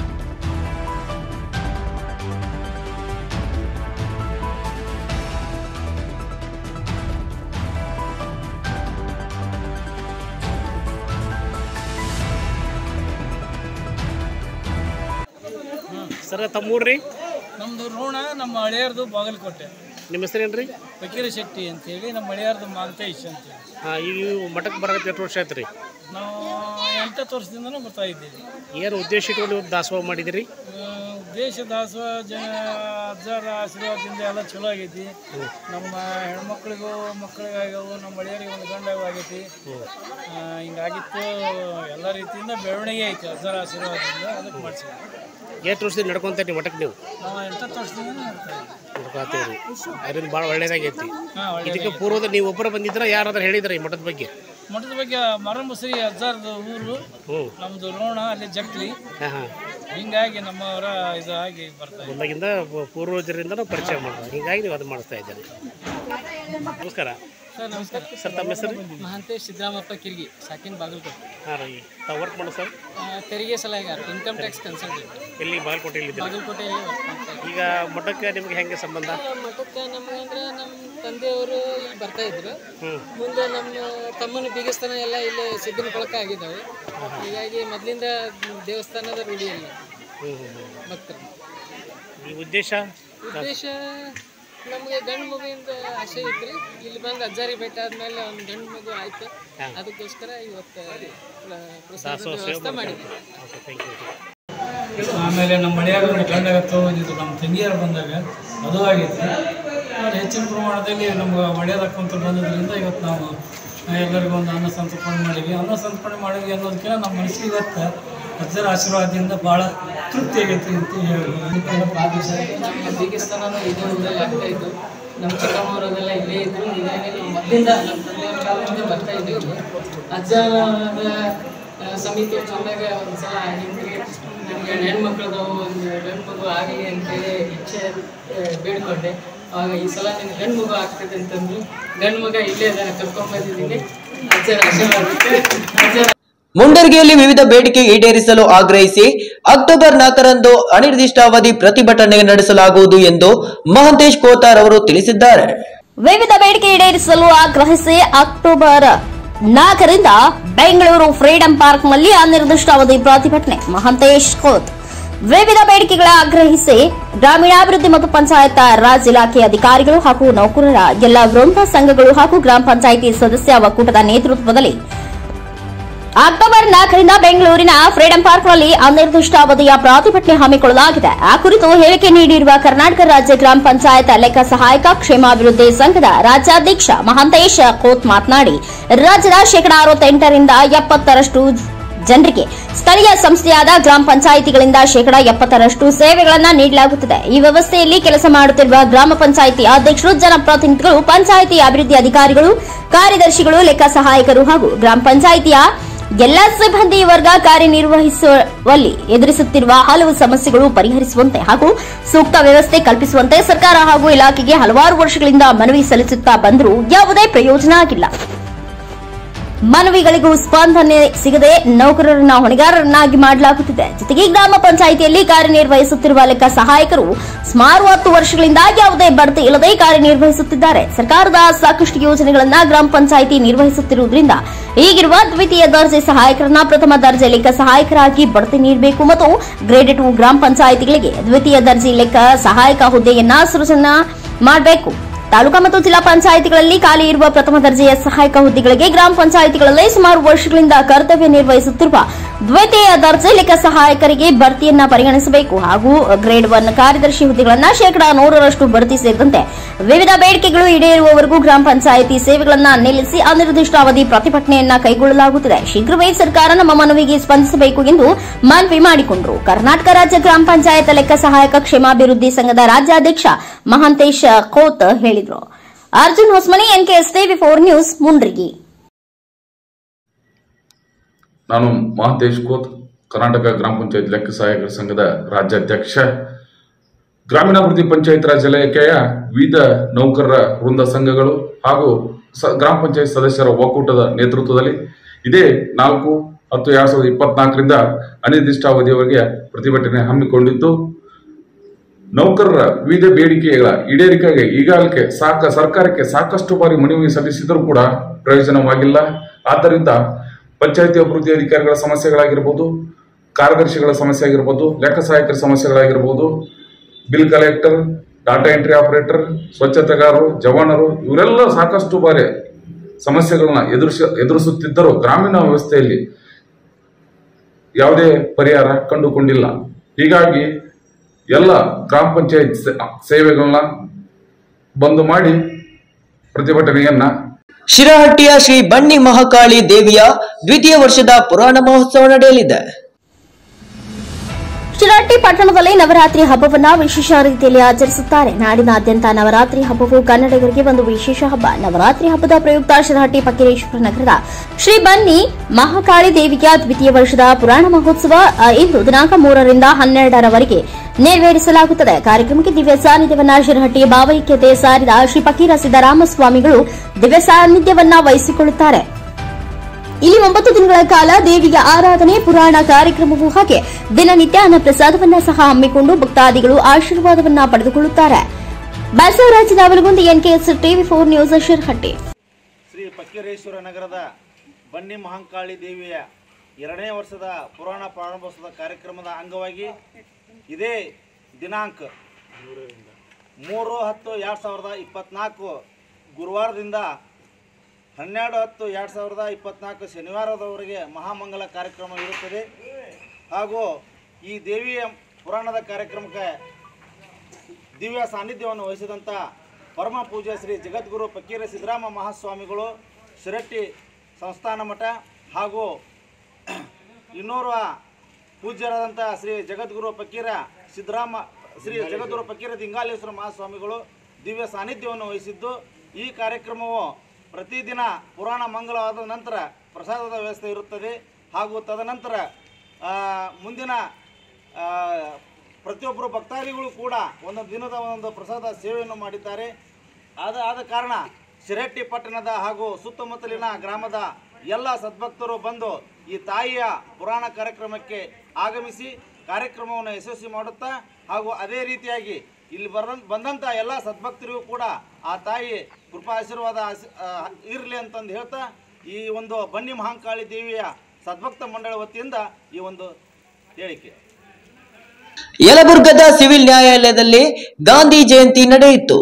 Sir ತಮ್ಮೂರ್ರಿ? ನಮ್ಮದು ರೋಣ, ನಮ್ಮ ಹಳೆಯರ್ದು ಬಾಗಲಕೋಟೆ. ನಿಮ್ಮ ಹೆಸರೇನ್ರಿ? ಫಕೀರ ಶೆಟ್ಟಿ ಅಂತೇಳಿ, ನಮ್ಮ ಹಳೆಯರ್ದು ಮಾಂತೇಶ್ ಅಂತೇಳಿ. ಈಗ ಮಠಕ್ಕೆ ಬರೋಕ್ಕೆ ಎಷ್ಟು ವರ್ಷ ಆಯ್ತು ರೀ? ನಾವು 8 ವರ್ಷದಿಂದನೂ ಬರ್ತಾ ಇದ್ದೀವಿ. ಏನು ಉದ್ದೇಶ ಇಟ್ಕೊಂಡು ದಾಸೋಹ ಮಾಡಿದಿರಿ? ದೇಶ ದಾಸೋಹ ಅಜ್ಜರ ಆಶೀರ್ವಾದದಿಂದ ಎಲ್ಲ ಚಲೋ ಆಗೈತಿ. ನಮ್ಮ ಹೆಣ್ಮಕ್ಳಿಗೂ ಮಕ್ಕಳಿಗಾಗವು, ನಮ್ಮ ಹಳೆಯರಿಗೆ ಒಂದು ಗಂಡಾಗೂ ಆಗೈತಿ. ಹಿಂಗಾಗಿತ್ತು. ಎಲ್ಲ ರೀತಿಯಿಂದ ಬೆಳವಣಿಗೆ ಐತಿ ಅಜ್ಜರ ಆಶೀರ್ವಾದದಿಂದ. ಅದಕ್ಕೆ ಮಾಡಿಸಿದ್ವಿ. ಎಷ್ಟು ವರ್ಷದಿಂದ ನಡ್ಕೊಂತ ನೀವು ಮಠಕ್ಕೆ? ನೀವು ನಾವು 8 ವರ್ಷದಿಂದ ನಡ್ಕೊತೀವಿ. ಅದರಿಂದ ಭಾಳ ಒಳ್ಳೇದಾಗೈತಿ. ಇದಕ್ಕೆ ಪೂರ್ವದ ನೀವು ಒಬ್ಬರು ಬಂದಿದ್ರ, ಯಾರಾದ್ರೂ ಹೇಳಿದ್ರ ಈ ಮಠದ ಬಗ್ಗೆ? ಮಠದ ಬಗ್ಗೆ ಮರಮುಸರಿ ಅಜ್ಜಾರ್ದು ಊರು, ನಮ್ದು ರೋಣ, ಅಲ್ಲಿ ಜಕ್ಲಿ. ಹಿಂಗಾಗಿ ನಮ್ಮವರ ಇದಾಗಿ ಬರ್ತಾ ಬಂದಾಗಿಂದ ಪೂರ್ವಜರಿಂದ ಪರಿಚಯ ಮಾಡೋದು, ಹೀಗಾಗಿ ನೀವು ಅದು ಮಾಡಿಸ್ತಾ ಇದ್ದೀರಿ. ನಮಸ್ಕಾರ ಸರ್. ನಮಸ್ಕಾರ ಸರ್. ತಮ್ಮ ಹೆಸರು? ಮಹಾಂತೇಶ್ ಸಿದ್ದರಾಮಪ್ಪ ಕಿರ್ಗಿ, ಸಾಕಿನ್ ಬಾಗಲಕೋಟೆ. ಹಾಂ ರೀ. ತಾವು ವರ್ಕ್ ಮಾಡೋ ಸರ್? ತೆರಿಗೆ ಸಲಹೆಗಾರ, ಇನ್ಕಮ್ ಟ್ಯಾಕ್ಸ್ ಕನ್ಸಲ್ಟೆಂಟ್. ಎಲ್ಲಿ? ಬಾಗಲಕೋಟೆಯಲ್ಲಿ. ಬಾಗಲಕೋಟೆಯಲ್ಲಿ ವರ್ಕ್ ಮಾಡ್ತಾ ಇದ್ದೀವಿ. ಈಗ ಮಠಕ್ಕೆ ನಿಮಗೆ ಹೆಂಗೆ ಸಂಬಂಧ? ಮಠಕ್ಕೆ ನಮಗಂದ್ರೆ ನಮ್ಮ ತಂದೆಯವರು ಇಲ್ಲಿ ಬರ್ತಾ ಇದ್ರು. ಮುಂದೆ ನಮ್ಮ ತಮ್ಮನ ಬೀಗಸ್ಥಾನ ಎಲ್ಲ ಇಲ್ಲಿ ಸಿದ್ಧನ ಕೊಳಕ ಆಗಿದ್ದಾವೆ. ಹೀಗಾಗಿ ಮೊದಲಿಂದ ದೇವಸ್ಥಾನದ ರೂಢಿಯಲ್ಲಿ ಭಕ್ತರು. ಈ ಉದ್ದೇಶ ನಮಗೆ ಗಂಡು ಮಗುವಿಂದ ಆಸೆ ಇತ್ತು. ಇಲ್ಲಿ ಬಂದು ಅಜ್ಜಾರಿ ಬೆಟ್ಟ ಆದ್ಮೇಲೆ ಒಂದು ಗಂಡು ಮಗು ಆಯ್ತು. ಅದಕ್ಕೋಸ್ಕರ ಇವತ್ತು ಪ್ರಸಾದ ವ್ಯವಸ್ಥೆ ಮಾಡಿದ್ವಿ. ಆಮೇಲೆ ನಮ್ಮ ಮಳೆಯಾಗ ಒಂದು ಗಂಡಾಗ ತೊಗೊಂಡಿದ್ದು ನಮ್ಮ ತಂಗಿಯರು ಬಂದಾಗ ಅದು ಆಗೈತಿ. ಹೆಚ್ಚಿನ ಪ್ರಮಾಣದಲ್ಲಿ ನಮ್ಗೆ ಒಳ್ಳೆಯದಾಕೊಂತ ಬಂದದ್ರಿಂದ ಇವತ್ತು ನಾವು ಎಲ್ಲರಿಗೂ ಒಂದು ಅನ್ನ ಸಂತರ್ಪಣೆ ಮಾಡಿದ್ವಿ. ಅನ್ನ ಸಂತರ್ಪಣೆ ಮಾಡಿದ್ವಿ ಅನ್ನೋದಕ್ಕಿಂತ ನಮ್ಮ ಮನಸ್ಸಿಗೆ ಇವತ್ತು ಅಜ್ಜರ ಆಶೀರ್ವಾದದಿಂದ ಭಾಳ ತೃಪ್ತಿ ಆಗೈತಿ ಅಂತ ಹೇಳಿ. ನಮ್ಮ ದೇವಸ್ಥಾನನೂ ಇದೇ ಊರಲ್ಲಿ ಆಗ್ತಾ ಇತ್ತು. ನಮ್ಮ ಚಿಕ್ಕಮ್ಮವರದೆಲ್ಲ ಇಲ್ಲೇ ಇದ್ರು. ಹೀಗಾಗಿ ನಾವು ಮೊದಲಿಂದ ನಮ್ಮ ತಂದೆಯವ್ರ ಕಾಲದಿಂದ ಬರ್ತಾ ಇದ್ದೀವಿ. ಅಜ್ಜರ ಸಮಿತಿ ಚಂದಾಗ ಒಂದ್ಸಲ ಹಿಂದಿರುಗಿ ನಮಗೆ ಹೆಣ್ಮಕ್ಳದವು ಒಂದು ಗಂಡು ಮಗು ಆಗಲಿ ಅಂತೇಳಿ ಇಚ್ಛೆ ಬೇಡ್ಕೊಂಡೆ. ಆವಾಗ ಈ ಸಲ ನಿನ್ನ ಗಂಡು ಮಗು ಆಗ್ತದೆ ಅಂತಂದ್ರು. ಗಂಡು ಮಗ ಇಲ್ಲೇ ಅದನ್ನು ಕರ್ಕೊಂಡ್ಬಂದಿದ್ದೀನಿ. ಅಜ್ಜರ ಆಶೀರ್ವಾದಕ್ಕೆ ಮುಂಡರ್ಗಿಯಲ್ಲಿ ವಿವಿಧ ಬೇಡಿಕೆ ಈಡೇರಿಸಲು ಆಗ್ರಹಿಸಿ ಅಕ್ಟೋಬರ್ 4ರಂದು ಅನಿರ್ದಿಷ್ಟಾವಧಿ ಪ್ರತಿಭಟನೆ ನಡೆಸಲಾಗುವುದು ಎಂದು ಮಹಂತೇಶ್ ಕೋತಾರ್ ಅವರು ತಿಳಿಸಿದ್ದಾರೆ. ವಿವಿಧ ಬೇಡಿಕೆ ಈಡೇರಿಸಲು ಆಗ್ರಹಿಸಿ ಅಕ್ಟೋಬರ್ 4ರಿಂದ ಬೆಂಗಳೂರು ಫ್ರೀಡಂ ಪಾರ್ಕ್ನಲ್ಲಿ ಅನಿರ್ದಿಷ್ಟಾವಧಿ ಪ್ರತಿಭಟನೆ. ಮಹಂತೇಶ್ ಕೋತ್ ವಿವಿಧ ಬೇಡಿಕೆಗಳ ಆಗ್ರಹಿಸಿ ಗ್ರಾಮೀಣಾಭಿವೃದ್ಧಿ ಮತ್ತು ಪಂಚಾಯತ್ ರಾಜ್ ಇಲಾಖೆ ಅಧಿಕಾರಿಗಳು ಹಾಗೂ ನೌಕರರ ಎಲ್ಲ ವೃಂದ ಸಂಘಗಳು ಹಾಗೂ ಗ್ರಾಮ ಪಂಚಾಯಿತಿ ಸದಸ್ಯ ಒಕ್ಕೂಟದ ನೇತೃತ್ವದಲ್ಲಿ ಅಕ್ಟೋಬರ್ 4ರಿಂದ ಬೆಂಗಳೂರಿನ ಫ್ರೀಡಂ ಪಾರ್ಕ್ನಲ್ಲಿ ಅನಿರ್ದಿಷ್ಟಾವಧಿಯ ಪ್ರತಿಭಟನೆ ಹಮ್ಮಿಕೊಳ್ಳಲಾಗಿದೆ. ಆ ಕುರಿತು ಹೇಳಿಕೆ ನೀಡಿರುವ ಕರ್ನಾಟಕ ರಾಜ್ಯ ಗ್ರಾಮ ಪಂಚಾಯತ್ ಲೆಕ್ಕ ಸಹಾಯಕ ಕ್ಷೇಮಾಭಿವೃದ್ಧಿ ಸಂಘದ ರಾಜ್ಯಾಧ್ಯಕ್ಷ ಮಹಂತೇಶ್ ಕೋತ್ ಮಾತನಾಡಿ, ರಾಜ್ಯದ 68ರಿಂದ 70% ಜನರಿಗೆ ಸ್ಥಳೀಯ ಸಂಸ್ಥೆಯಾದ ಗ್ರಾಮ ಪಂಚಾಯಿತಿಗಳಿಂದ ಶೇಕಡಾ 70ರಷ್ಟು ಸೇವೆಗಳನ್ನು ನೀಡಲಾಗುತ್ತದೆ. ಈ ವ್ಯವಸ್ಥೆಯಲ್ಲಿ ಕೆಲಸ ಮಾಡುತ್ತಿರುವ ಗ್ರಾಮ ಪಂಚಾಯಿತಿ ಅಧ್ಯಕ್ಷರು, ಜನಪ್ರತಿನಿಧಿಗಳು, ಪಂಚಾಯಿತಿ ಅಭಿವೃದ್ಧಿ ಅಧಿಕಾರಿಗಳು, ಕಾರ್ಯದರ್ಶಿಗಳು, ಲೆಕ್ಕ ಸಹಾಯಕರು ಹಾಗೂ ಗ್ರಾಮ ಪಂಚಾಯಿತಿಯ ಎಲ್ಲಾ ಸಿಬ್ಬಂದಿ ವರ್ಗ ಕಾರ್ಯನಿರ್ವಹಿಸುವಲ್ಲಿ ಎದುರಿಸುತ್ತಿರುವ ಹಲವು ಸಮಸ್ಯೆಗಳು ಪರಿಹರಿಸುವಂತೆ ಹಾಗೂ ಸೂಕ್ತ ವ್ಯವಸ್ಥೆ ಕಲ್ಪಿಸುವಂತೆ ಸರ್ಕಾರ ಹಾಗೂ ಇಲಾಖೆಗೆ ಹಲವಾರು ವರ್ಷಗಳಿಂದ ಮನವಿ ಸಲ್ಲಿಸುತ್ತಾ ಬಂದರೂ ಯಾವುದೇ ಪ್ರಯೋಜನ ಆಗಿಲ್ಲ. ಮನವಿಗಳಿಗೂ ಸ್ಪಂದನೆ ಸಿಗದೆ ನೌಕರರನ್ನ ಹೊಣೆಗಾರರನ್ನಾಗಿ ಮಾಡಲಾಗುತ್ತಿದೆ. ಜೊತೆಗೆ ಗ್ರಾಮ ಪಂಚಾಯಿತಿಯಲ್ಲಿ ಕಾರ್ಯನಿರ್ವಹಿಸುತ್ತಿರುವ ಲೆಕ್ಕ ಸಹಾಯಕರು ಸುಮಾರು 10 ವರ್ಷಗಳಿಂದ ಯಾವುದೇ ಬಡ್ತಿ ಇಲ್ಲದೆ ಕಾರ್ಯನಿರ್ವಹಿಸುತ್ತಿದ್ದಾರೆ. ಸರ್ಕಾರದ ಸಾಕಷ್ಟು ಯೋಜನೆಗಳನ್ನ ಗ್ರಾಮ ಪಂಚಾಯಿತಿ ನಿರ್ವಹಿಸುತ್ತಿರುವುದರಿಂದ ಈಗಿರುವ ದ್ವಿತೀಯ ದರ್ಜೆ ಸಹಾಯಕರನ್ನ ಪ್ರಥಮ ದರ್ಜೆ ಲೆಕ್ಕ ಸಹಾಯಕರಾಗಿ ಬಡ್ತಿ ನೀಡಬೇಕು ಮತ್ತು ಗ್ರೇಡ್ 2 ಗ್ರಾಮ ಪಂಚಾಯಿತಿಗಳಿಗೆ ದ್ವಿತೀಯ ದರ್ಜೆ ಲೆಕ್ಕ ಸಹಾಯಕ ಹುದ್ದೆಯನ್ನ ಸೃಜನೆ ಮಾಡಬೇಕು. ತಾಲೂಕಾ ಮತ್ತು ಜಿಲ್ಲಾ ಪಂಚಾಯಿತಿಗಳಲ್ಲಿ ಖಾಲಿ ಇರುವ ಪ್ರಥಮ ದರ್ಜೆಯ ಸಹಾಯಕ ಹುದ್ದೆಗಳಿಗೆ ಗ್ರಾಮ ಪಂಚಾಯಿತಿಗಳಲ್ಲಿ ಸುಮಾರು ವರ್ಷಗಳಿಂದ ಕರ್ತವ್ಯ ನಿರ್ವಹಿಸುತ್ತಿರುವ ದ್ವಿತೀಯ ದರ್ಜೆ ಲೆಕ್ಕ ಸಹಾಯಕರಿಗೆ ಬಡ್ತಿಯನ್ನ ಪರಿಗಣಿಸಬೇಕು ಹಾಗೂ ಗ್ರೇಡ್ 1 ಕಾರ್ಯದರ್ಶಿ ಹುದ್ದೆಗಳನ್ನು ಶೇಕಡಾ 100ರಷ್ಟು ಬಡ್ತಿ ಸೇರಿದಂತೆ ವಿವಿಧ ಬೇಡಿಕೆಗಳು ಈಡೇರುವವರೆಗೂ ಗ್ರಾಮ ಪಂಚಾಯಿತಿ ಸೇವೆಗಳನ್ನು ನಿಲ್ಲಿಸಿ ಅನಿರ್ದಿಷ್ಟಾವಧಿ ಪ್ರತಿಭಟನೆಯನ್ನ ಕೈಗೊಳ್ಳಲಾಗುತ್ತದೆ. ಶೀಘ್ರವೇ ಸರ್ಕಾರ ನಮ್ಮ ಮನವಿಗೆ ಸ್ಪಂದಿಸಬೇಕು ಎಂದು ಮನವಿ ಮಾಡಿಕೊಂಡರು. ಕರ್ನಾಟಕ ರಾಜ್ಯ ಗ್ರಾಮ ಪಂಚಾಯತ್ ಲೆಕ್ಕ ಸಹಾಯಕ ಕ್ಷೇಮಾಭಿವೃದ್ಧಿ ಸಂಘದ ರಾಜ್ಯಾಧ್ಯಕ್ಷ ಮಹಾಂತೇಶ್ ಖೋತ್ ಹೇಳಿದರು. Arjun Hosmani, NKS TV 4 news, Mundargi. ನಾನು ಮಹಾಂತೇಶ್ ಖೋತ್, ಕರ್ನಾಟಕ ಗ್ರಾಮ ಪಂಚಾಯತ್ ಲೆಕ್ಕ ಸಹಾಯಕರ ಸಂಘದ ರಾಜ್ಯಾಧ್ಯಕ್ಷ. ಗ್ರಾಮೀಣಾಭಿವೃದ್ಧಿ ಪಂಚಾಯತ್ ರಾಜ್ ಇಲಾಖೆಯ ವಿವಿಧ ನೌಕರರ ವೃಂದ ಸಂಘಗಳು ಹಾಗೂ ಗ್ರಾಮ ಪಂಚಾಯತ್ ಸದಸ್ಯರ ಒಕ್ಕೂಟದ ನೇತೃತ್ವದಲ್ಲಿ ಇದೇ 4/10/2024ರಿಂದ ಅನಿರ್ದಿಷ್ಟಾವಧಿಯವರೆಗೆ ಪ್ರತಿಭಟನೆ ಹಮ್ಮಿಕೊಂಡಿದ್ದು, ನೌಕರರ ವಿವಿಧ ಬೇಡಿಕೆಗಳ ಈಡೇರಿಕೆಗೆ ಈಗಾಗಲೇ ಸರ್ಕಾರಕ್ಕೆ ಸಾಕಷ್ಟು ಬಾರಿ ಮನವಿ ಸಲ್ಲಿಸಿದರೂ ಕೂಡ ಪ್ರಯೋಜನವಾಗಿಲ್ಲ. ಆದ್ದರಿಂದ ಪಂಚಾಯತಿ ಅಭಿವೃದ್ಧಿ ಅಧಿಕಾರಿಗಳ ಸಮಸ್ಯೆಗಳಾಗಿರ್ಬೋದು, ಕಾರ್ಯದರ್ಶಿಗಳ ಸಮಸ್ಯೆ ಆಗಿರ್ಬೋದು, ಲೆಕ್ಕ ಸಹಾಯಕರ ಸಮಸ್ಯೆಗಳಾಗಿರ್ಬೋದು, bill collector, data entry operator, ಸ್ವಚ್ಛತೆಗಾರರು, ಜವಾನರು ಇವರೆಲ್ಲ ಸಾಕಷ್ಟು ಬಾರಿ ಸಮಸ್ಯೆಗಳನ್ನ ಎದುರಿಸುತ್ತಿದ್ದರೂ ಗ್ರಾಮೀಣ ವ್ಯವಸ್ಥೆಯಲ್ಲಿ ಯಾವುದೇ ಪರಿಹಾರ ಕಂಡುಕೊಂಡಿಲ್ಲ. ಹೀಗಾಗಿ ಎಲ್ಲ ಗ್ರಾಮ ಪಂಚಾಯತ್ ಸೇವೆಗಳನ್ನ ಬಂದ್ ಮಾಡಿ ಪ್ರತಿಭಟನೆಯನ್ನ ಶಿರಹಟ್ಟಿಯ ಶ್ರೀ ಬನ್ನಿ ಮಹಾಕಾಳಿ ದೇವಿಯ ದ್ವಿತೀಯ ವರ್ಷದ ಪುರಾಣ ಮಹೋತ್ಸವ ನಡೆಯಲಿದೆ. ಶಿರಹಟ್ಟಿ ಪಟ್ಟಣದಲ್ಲಿ ನವರಾತ್ರಿ ಹಬ್ಬವನ್ನು ವಿಶೇಷ ರೀತಿಯಲ್ಲಿ ಆಚರಿಸುತ್ತಾರೆ. ನಾಡಿನಾದ್ಯಂತ ನವರಾತ್ರಿ ಹಬ್ಬವು ಕನ್ನಡಿಗರಿಗೆ ಒಂದು ವಿಶೇಷ ಹಬ್ಬ. ನವರಾತ್ರಿ ಹಬ್ಬದ ಪ್ರಯುಕ್ತ ಶಿರಹಟ್ಟಿ ಫಕೀರೇಶ್ವರ ನಗರದ ಶ್ರೀ ಬನ್ನಿ ಮಹಾಕಾಳಿ ದೇವಿಯ ದ್ವಿತೀಯ ವರ್ಷದ ಪುರಾಣ ಮಹೋತ್ಸವ ಇಂದು ದಿನಾಂಕ 3ರಿಂದ 12ರವರೆಗೆ ನೆರವೇರಿಸಲಾಗುತ್ತದೆ. ಕಾರ್ಯಕ್ರಮಕ್ಕೆ ದಿವ್ಯ ಸಾನ್ನಿಧ್ಯವನ್ನ ಶಿರಹಟ್ಟಿ ಭಾವೈಕ್ಯತೆ ಸಾರಿದ ಶ್ರೀ ಫಕೀರ ಸಿದ್ದರಾಮ ಸ್ವಾಮಿಗಳು ದಿವ್ಯ ಸಾನ್ನಿಧ್ಯವನ್ನ ವಹಿಸಿಕೊಳ್ಳುತ್ತಾರೆ. ಇಲ್ಲಿ 9 ದಿನಗಳ ಕಾಲ ದೇವಿಯ ಆರಾಧನೆ, ಪುರಾಣ ಕಾರ್ಯಕ್ರಮವೂ ಹಾಗೆ ದಿನನಿತ್ಯ ಅನ್ನಪ್ರಸಾದವನ್ನ ಸಹ ಹಮ್ಮಿಕೊಂಡು ಭಕ್ತಾದಿಗಳು ಆಶೀರ್ವಾದವನ್ನ ಪಡೆದುಕೊಳ್ಳುತ್ತಾರೆ. Basavaraja Navalagundi, NKS TV 4 news, Shirahatti. Shri Fakireshwara ನಗರದ ಬನ್ನಿ ಮಹಾಕಾಳಿ ದೇವಿಯ 2ನೇ ವರ್ಷದ ಪುರಾಣ ಪ್ರಾರಂಭೋತ್ಸವದ ಕಾರ್ಯಕ್ರಮದ ಅಂಗವಾಗಿ ಇದೇ ದಿನಾಂಕ 3/10/2024 ಗುರುವಾರದಿಂದ 12/10/2024 ಶನಿವಾರದವರೆಗೆ ಮಹಾಮಂಗಲ ಕಾರ್ಯಕ್ರಮ ಇರುತ್ತದೆ. ಹಾಗೂ ಈ ದೇವಿಯ ಪುರಾಣದ ಕಾರ್ಯಕ್ರಮಕ್ಕೆ ದಿವ್ಯ ಸಾನ್ನಿಧ್ಯವನ್ನು ವಹಿಸಿದಂಥ ಪರಮ ಪೂಜ್ಯ ಶ್ರೀ ಜಗದ್ಗುರು ಫಕೀರ ಸಿದ್ದರಾಮ ಮಹಾಸ್ವಾಮಿಗಳು, ಶಿರಹಟ್ಟಿ ಸಂಸ್ಥಾನ ಮಠ ಹಾಗೂ ಇನ್ನೋರ್ವ ಪೂಜ್ಯರಾದಂಥ ಶ್ರೀ ಜಗದ್ಗುರು ಫಕೀರ ದಿಂಗಾಲೇಶ್ವರ ಮಹಾಸ್ವಾಮಿಗಳು ದಿವ್ಯ ಸಾನ್ನಿಧ್ಯವನ್ನು ವಹಿಸಿದ್ದು, ಈ ಕಾರ್ಯಕ್ರಮವು ಪ್ರತಿದಿನ ಪುರಾಣ ಮಂಗಲವಾದ ನಂತರ ಪ್ರಸಾದದ ವ್ಯವಸ್ಥೆ ಇರುತ್ತದೆ. ಹಾಗೂ ತದನಂತರ ಮುಂದಿನ ಪ್ರತಿಯೊಬ್ಬರು ಭಕ್ತಾದಿಗಳು ಕೂಡ ಒಂದು ದಿನದ ಒಂದು ಪ್ರಸಾದ ಸೇವೆಯನ್ನು ಮಾಡಿದ್ದಾರೆ. ಆದ ಕಾರಣ ಶಿರಹಟ್ಟಿ ಪಟ್ಟಣದ ಹಾಗೂ ಸುತ್ತಮುತ್ತಲಿನ ಗ್ರಾಮದ ಎಲ್ಲ ಸದ್ಭಕ್ತರು ಬಂದು ಈ ತಾಯಿಯ ಪುರಾಣ ಕಾರ್ಯಕ್ರಮಕ್ಕೆ ಆಗಮಿಸಿ ಕಾರ್ಯಕ್ರಮವನ್ನು ಯಶಸ್ವಿ ಮಾಡುತ್ತಾ ಹಾಗೂ ಅದೇ ರೀತಿಯಾಗಿ ಇಲ್ಲಿ ಬಂದಂಥ ಎಲ್ಲ ಸದ್ಭಕ್ತರಿಗೂ ಕೂಡ ಆ ತಾಯಿ ಕೃಪಾ ಆಶೀರ್ವಾದ ಇರಲಿ ಅಂತಂದು ಹೇಳ್ತಾ ಈ ಒಂದು ಬನ್ನಿ ಮಹಾಕಾಳಿ ದೇವಿಯ ಸದ್ಭಕ್ತ ಮಂಡಳ ವತಿಯಿಂದ ಈ ಒಂದು ಹೇಳಿಕೆ. ಯಲಬುರ್ಗದ ಸಿವಿಲ್ ನ್ಯಾಯಾಲಯದಲ್ಲಿ ಗಾಂಧಿ ಜಯಂತಿ ನಡೆಯಿತು.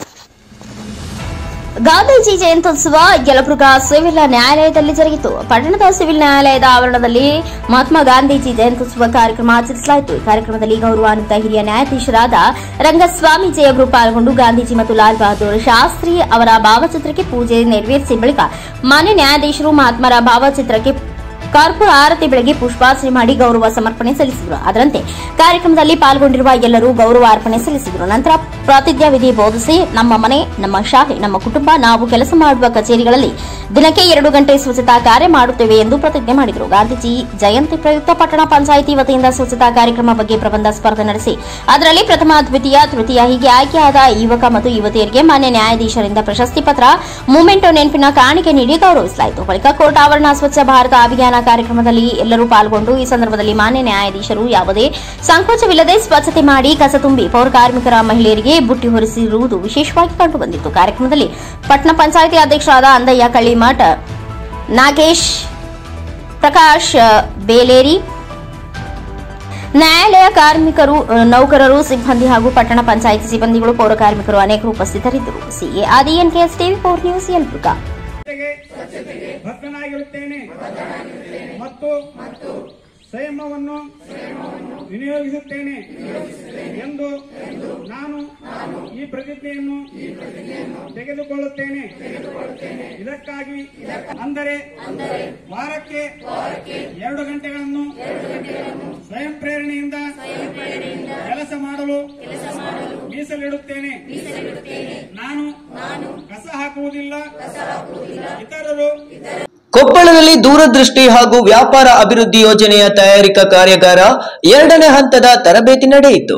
ಗಾಂಧೀಜಿ ಜಯಂತ್ಯುತ್ಸವ ಯಲಬುರ್ಗಾ ಸಿವಿಲ್ ನ್ಯಾಯಾಲಯದಲ್ಲಿ ಜರುಗಿತು. ಪಟ್ಟಣದ ಸಿವಿಲ್ ನ್ಯಾಯಾಲಯದ ಆವರಣದಲ್ಲಿ ಮಹಾತ್ಮ ಗಾಂಧೀಜಿ ಜಯಂತ್ಯುತ್ಸವ ಕಾರ್ಯಕ್ರಮ ಆಚರಿಸಲಾಯಿತು. ಈ ಕಾರ್ಯಕ್ರಮದಲ್ಲಿ ಗೌರವಾನ್ವಿತ ಹಿರಿಯ ನ್ಯಾಯಾಧೀಶರಾದ ರಂಗಸ್ವಾಮೀಜಿ ಅವರು ಪಾಲ್ಗೊಂಡು ಗಾಂಧೀಜಿ ಮತ್ತು ಲಾಲ್ ಬಹದ್ದೂರ್ ಶಾಸ್ತ್ರಿ ಅವರ ಭಾವಚಿತ್ರಕ್ಕೆ ಪೂಜೆ ನೆರವೇರಿಸಿದ ಬಳಿಕ ಮಾನ್ಯ ನ್ಯಾಯಾಧೀಶರು ಮಹಾತ್ಮರ ಭಾವಚಿತ್ರಕ್ಕೆ ಕರ್ಪೂರ ಆರತಿ ಬೆಳಗ್ಗೆ ಪುಷ್ಪಾರ್ಚನೆ ಮಾಡಿ ಗೌರವ ಸಮರ್ಪಣೆ ಸಲ್ಲಿಸಿದರು. ಅದರಂತೆ ಕಾರ್ಯಕ್ರಮದಲ್ಲಿ ಪಾಲ್ಗೊಂಡಿರುವ ಎಲ್ಲರೂ ಗೌರವ ಅರ್ಪಣೆ ಸಲ್ಲಿಸಿದರು. ನಂತರ ಪ್ರತಿಜ್ಞಾವಿಧಿ ಬೋಧಿಸಿ ನಮ್ಮ ಮನೆ, ನಮ್ಮ ಶಾಲೆ, ನಮ್ಮ ಕುಟುಂಬ, ನಾವು ಕೆಲಸ ಮಾಡುವ ಕಚೇರಿಗಳಲ್ಲಿ ದಿನಕ್ಕೆ 2 ಗಂಟೆ ಸ್ವಚ್ಛತಾ ಕಾರ್ಯ ಮಾಡುತ್ತೇವೆ ಎಂದು ಪ್ರತಿಜ್ಞೆ ಮಾಡಿದರು. ಗಾಂಧೀಜಿ ಜಯಂತಿ ಪ್ರಯುಕ್ತ ಪಟ್ಟಣ ಪಂಚಾಯಿತಿ ವತಿಯಿಂದ ಸ್ವಚ್ಛತಾ ಕಾರ್ಯಕ್ರಮ ಬಗ್ಗೆ ಪ್ರಬಂಧ ಸ್ಪರ್ಧೆ ನಡೆಸಿ ಅದರಲ್ಲಿ ಪ್ರಥಮ, ದ್ವಿತೀಯ, ತೃತೀಯ ಹೀಗೆ ಆಯ್ಕೆಯಾದ ಯುವಕ ಮತ್ತು ಯುವತಿಯರಿಗೆ ಮಾನ್ಯ ನ್ಯಾಯಾಧೀಶರಿಂದ ಪ್ರಶಸ್ತಿ ಪತ್ರ, ಮೂಮೆಂಟೋ ನೆನಪಿನ ಕಾಣಿಕೆ ನೀಡಿ ಗೌರವಿಸಲಾಯಿತು. ಬಳಿಕ ಕೋರ್ಟ್ ಆವರಣ ಸ್ವಚ್ಛ ಭಾರತ ಅಭಿಯಾನ ಕಾರ್ಯಕ್ರಮದಲ್ಲಿ ಎಲ್ಲರೂ ಪಾಲ್ಗೊಂಡು ಈ ಸಂದರ್ಭದಲ್ಲಿ ಮಾನ್ಯ ನ್ಯಾಯಾಧೀಶರು ಯಾವುದೇ ಸಂಕೋಚವಿಲ್ಲದೆ ಸ್ವಚ್ಛತೆ ಮಾಡಿ ಕಸ ತುಂಬಿ ಪೌರ ಕಾರ್ಮಿಕರ ಮಹಿಳೆಯರಿಗೆ ಬುಟ್ಟಿ ಹೊರಿಸಿರುವುದು ವಿಶೇಷವಾಗಿ ಕಂಡುಬಂದಿತ್ತು. ಕಾರ್ಯಕ್ರಮದಲ್ಲಿ ಪಟ್ಟಣ ಪಂಚಾಯಿತಿ ಅಧ್ಯಕ್ಷರಾದ ಅಂದಯ್ಯ ಕಳ್ಳಿಮಠ, ನಾಗೇಶ್, ಪ್ರಕಾಶ್ ಬೇಲೇರಿ, ನ್ಯಾಯಾಲಯ ಕಾರ್ಮಿಕರು, ನೌಕರರು, ಸಿಬ್ಬಂದಿ ಹಾಗೂ ಪಟ್ಟಣ ಪಂಚಾಯಿತಿ ಸಿಬ್ಬಂದಿಗಳು, ಪೌರ ಕಾರ್ಮಿಕರು ಅನೇಕರು ಉಪಸ್ಥಿತರಿದ್ದರು. ಸಿಎ ಆದಿ NKS TV4 ನ್ಯೂಸ್ ಯಲಬುರ್ಗಾ. ಭಕ್ತನಾಗಿರುತ್ತೇನೆ ಮತ್ತು ಸಂಯಮವನ್ನು ವಿನಿಯೋಗಿಸುತ್ತೇನೆ ಎಂದು ನಾನು ಈ ಪ್ರತಿಜ್ಞೆಯನ್ನು ತೆಗೆದುಕೊಳ್ಳುತ್ತೇನೆ. ಇದಕ್ಕಾಗಿ ಅಂದರೆ ವಾರಕ್ಕೆ 2 ಗಂಟೆಗಳನ್ನು ಸ್ವಯಂ ಪ್ರೇರಣೆಯಿಂದ ಕೆಲಸ ಮಾಡಲು ಮೀಸಲಿಡುತ್ತೇನೆ. ನಾನು ಕಸ ಹಾಕುವುದಿಲ್ಲ. ಇತರರು ಕೊಪ್ಪಳದಲ್ಲಿ ದೂರದೃಷ್ಟಿ ಹಾಗೂ ವ್ಯಾಪಾರ ಅಭಿವೃದ್ಧಿ ಯೋಜನೆಯ ತಯಾರಿಕಾ ಕಾರ್ಯಾಗಾರ 2ನೇ ಹಂತದ ತರಬೇತಿ ನಡೆಯಿತು.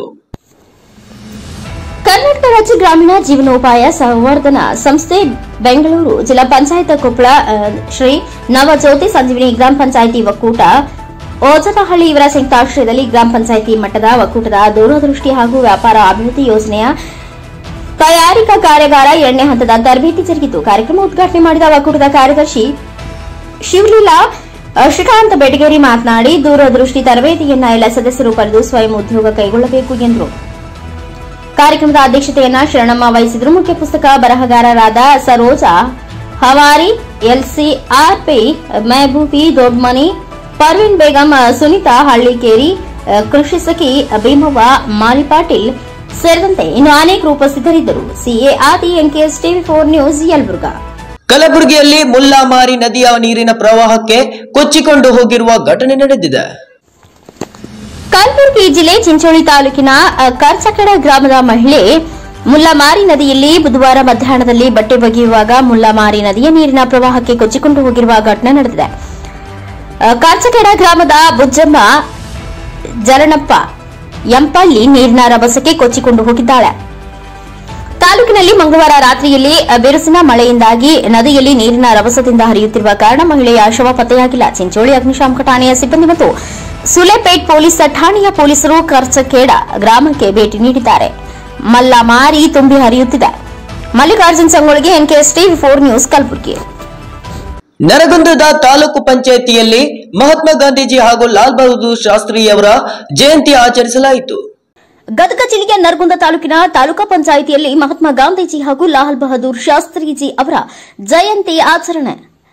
ಕರ್ನಾಟಕ ರಾಜ್ಯ ಗ್ರಾಮೀಣ ಜೀವನೋಪಾಯ ಸಂವರ್ಧನಾ ಸಂಸ್ಥೆ ಬೆಂಗಳೂರು ಜಿಲ್ಲಾ ಪಂಚಾಯತ್ ಕೊಪ್ಪಳ ಶ್ರೀ ನವಜ್ಯೋತಿ ಸಂಜೀವಿನಿ ಗ್ರಾಮ ಪಂಚಾಯಿತಿ ಒಕ್ಕೂಟ ಓಜನಹಳ್ಳಿ ಇವರ ಸಂಯುಕ್ತಾಶ್ರಯದಲ್ಲಿ ಗ್ರಾಮ ಪಂಚಾಯಿತಿ ಮಟ್ಟದ ಒಕ್ಕೂಟದ ದೂರದೃಷ್ಟಿ ಹಾಗೂ ವ್ಯಾಪಾರ ಅಭಿವೃದ್ಧಿ ಯೋಜನೆಯ ತಯಾರಿಕಾ ಕಾರ್ಯಾಗಾರ 2ನೇ ಹಂತದ ತರಬೇತಿ ಜರುಗಿತು. ಕಾರ್ಯಕ್ರಮ ಉದ್ಘಾಟನೆ ಮಾಡಿದ ಒಕ್ಕೂಟದ ಕಾರ್ಯದರ್ಶಿ ಶಿವಲೀಲಾ ಶ್ರೀಕಾಂತ್ ಬೆಟಗೇರಿ ಮಾತನಾಡಿ, ದೂರದೃಷ್ಟಿ ತರಬೇತಿಯನ್ನ ಎಲ್ಲ ಸದಸ್ಯರು ಪಡೆದು ಸ್ವಯಂ ಉದ್ಯೋಗ ಕೈಗೊಳ್ಳಬೇಕು ಎಂದರು. ಕಾರ್ಯಕ್ರಮದ ಅಧ್ಯಕ್ಷತೆಯನ್ನ ಶರಣಮ್ಮ ವಹಿಸಿದರು. ಮುಖ್ಯ ಪುಸ್ತಕ ಬರಹಗಾರರಾದ ಸರೋಜಾ ಹವಾರಿ, LCRP ಮೆಹಬೂಬಿ ದೊಡ್ಮನಿ, ಪರ್ವೀನ್ ಬೇಗಂ, ಸುನೀತಾ ಹಳ್ಳಿಕೇರಿ, ಕೃಷಿ ಸಖಿ ಭೀಮವ್ವ, ಮಾಲಿ ಪಾಟೀಲ್ ಸೇರಿದಂತೆ ಇನ್ನು ಅನೇಕರು ಉಪಸ್ಥಿತರಿದ್ದರು. ಸಿಎ ಆದಿ NKS TV4 ನ್ಯೂಸ್ ಯಲಬುರ್ಗಾ. ಕಲಬುರಗಿಯಲ್ಲಿ ಮುಲ್ಲಾಮಾರಿ ನದಿಯ ನೀರಿನ ಪ್ರವಾಹಕ್ಕೆ ಕೊಚ್ಚಿಕೊಂಡು ಹೋಗಿರುವ ಘಟನೆ ನಡೆದಿದೆ. ಕಲಬುರಗಿ ಜಿಲ್ಲೆ ಚಿಂಚೋಳಿ ತಾಲೂಕಿನ ಕರ್ಚಕಡ ಗ್ರಾಮದ ಮಹಿಳೆ ಮುಲ್ಲಾಮಾರಿ ನದಿಯಲ್ಲಿ ಬುಧವಾರ ಮಧ್ಯಾಹ್ನದಲ್ಲಿ ಬಟ್ಟೆ ಒಗೆಯುವಾಗ ಮುಲ್ಲಾಮಾರಿ ನದಿಯ ನೀರಿನ ಪ್ರವಾಹಕ್ಕೆ ಕೊಚ್ಚಿಕೊಂಡು ಹೋಗಿರುವ ಘಟನೆ ನಡೆದಿದೆ. ಕರ್ಚಕಡ ಗ್ರಾಮದ ಬುಜ್ಜಮ್ಮ ಜರಣಪ್ಪ ಎಂಪಳ್ಳಿ ನೀರಿನ ರಭಸಕ್ಕೆ ಕೊಚ್ಚಿಕೊಂಡು ಹೋಗಿದ್ದಾಳೆ. ತಾಲೂಕಿನಲ್ಲಿ ಮಂಗಳವಾರ ರಾತ್ರಿಯಲ್ಲಿ ಬಿರುಸಿನ ಮಳೆಯಿಂದಾಗಿ ನದಿಯಲ್ಲಿ ನೀರಿನ ರಭಸದಿಂದ ಹರಿಯುತ್ತಿರುವ ಕಾರಣ ಮಹಿಳೆಯ ಶವ ಪತ್ತೆಯಾಗಿಲ್ಲ. ಚಿಂಚೋಳಿ ಅಗ್ನಿಶಾಮಕ ಠಾಣೆಯ ಸಿಬ್ಬಂದಿ ಮತ್ತು ಸುಲೆಪೇಟ್ ಪೊಲೀಸ್ ಠಾಣೆಯ ಪೊಲೀಸರು ಕರ್ಚಕೇಡ ಗ್ರಾಮಕ್ಕೆ ಭೇಟಿ ನೀಡಿದ್ದಾರೆ. ಮಲ್ಲಮಾರಿ ತುಂಬಿ ಹರಿಯುತ್ತಿದೆ. ಮಲ್ಲಿಕಾರ್ಜುನ್ ಸಂಗೊಳ್ಳಿಗೆ NKS TV4 ನ್ಯೂಸ್ ಕಲಬುರಗಿ. ನರಗುಂದದ ತಾಲೂಕು ಪಂಚಾಯಿತಿಯಲ್ಲಿ ಮಹಾತ್ಮ ಗಾಂಧೀಜಿ ಹಾಗೂ ಲಾಲ್ ಬಹದ್ದೂರ್ ಶಾಸ್ತ್ರಿಯವರ ಜಯಂತಿ ಆಚರಿಸಲಾಯಿತು. ಗದಗ ಜಿಲ್ಲೆಯ ನರಗುಂದ ತಾಲೂಕಿನ ತಾಲೂಕಾ ಪಂಚಾಯಿತಿಯಲ್ಲಿ ಮಹಾತ್ಮ ಗಾಂಧೀಜಿ ಹಾಗೂ ಲಾಲ್ ಬಹದ್ದೂರ್ ಶಾಸ್ತ್ರಿಜಿ ಅವರ ಜಯಂತಿ ಆಚರಣೆ.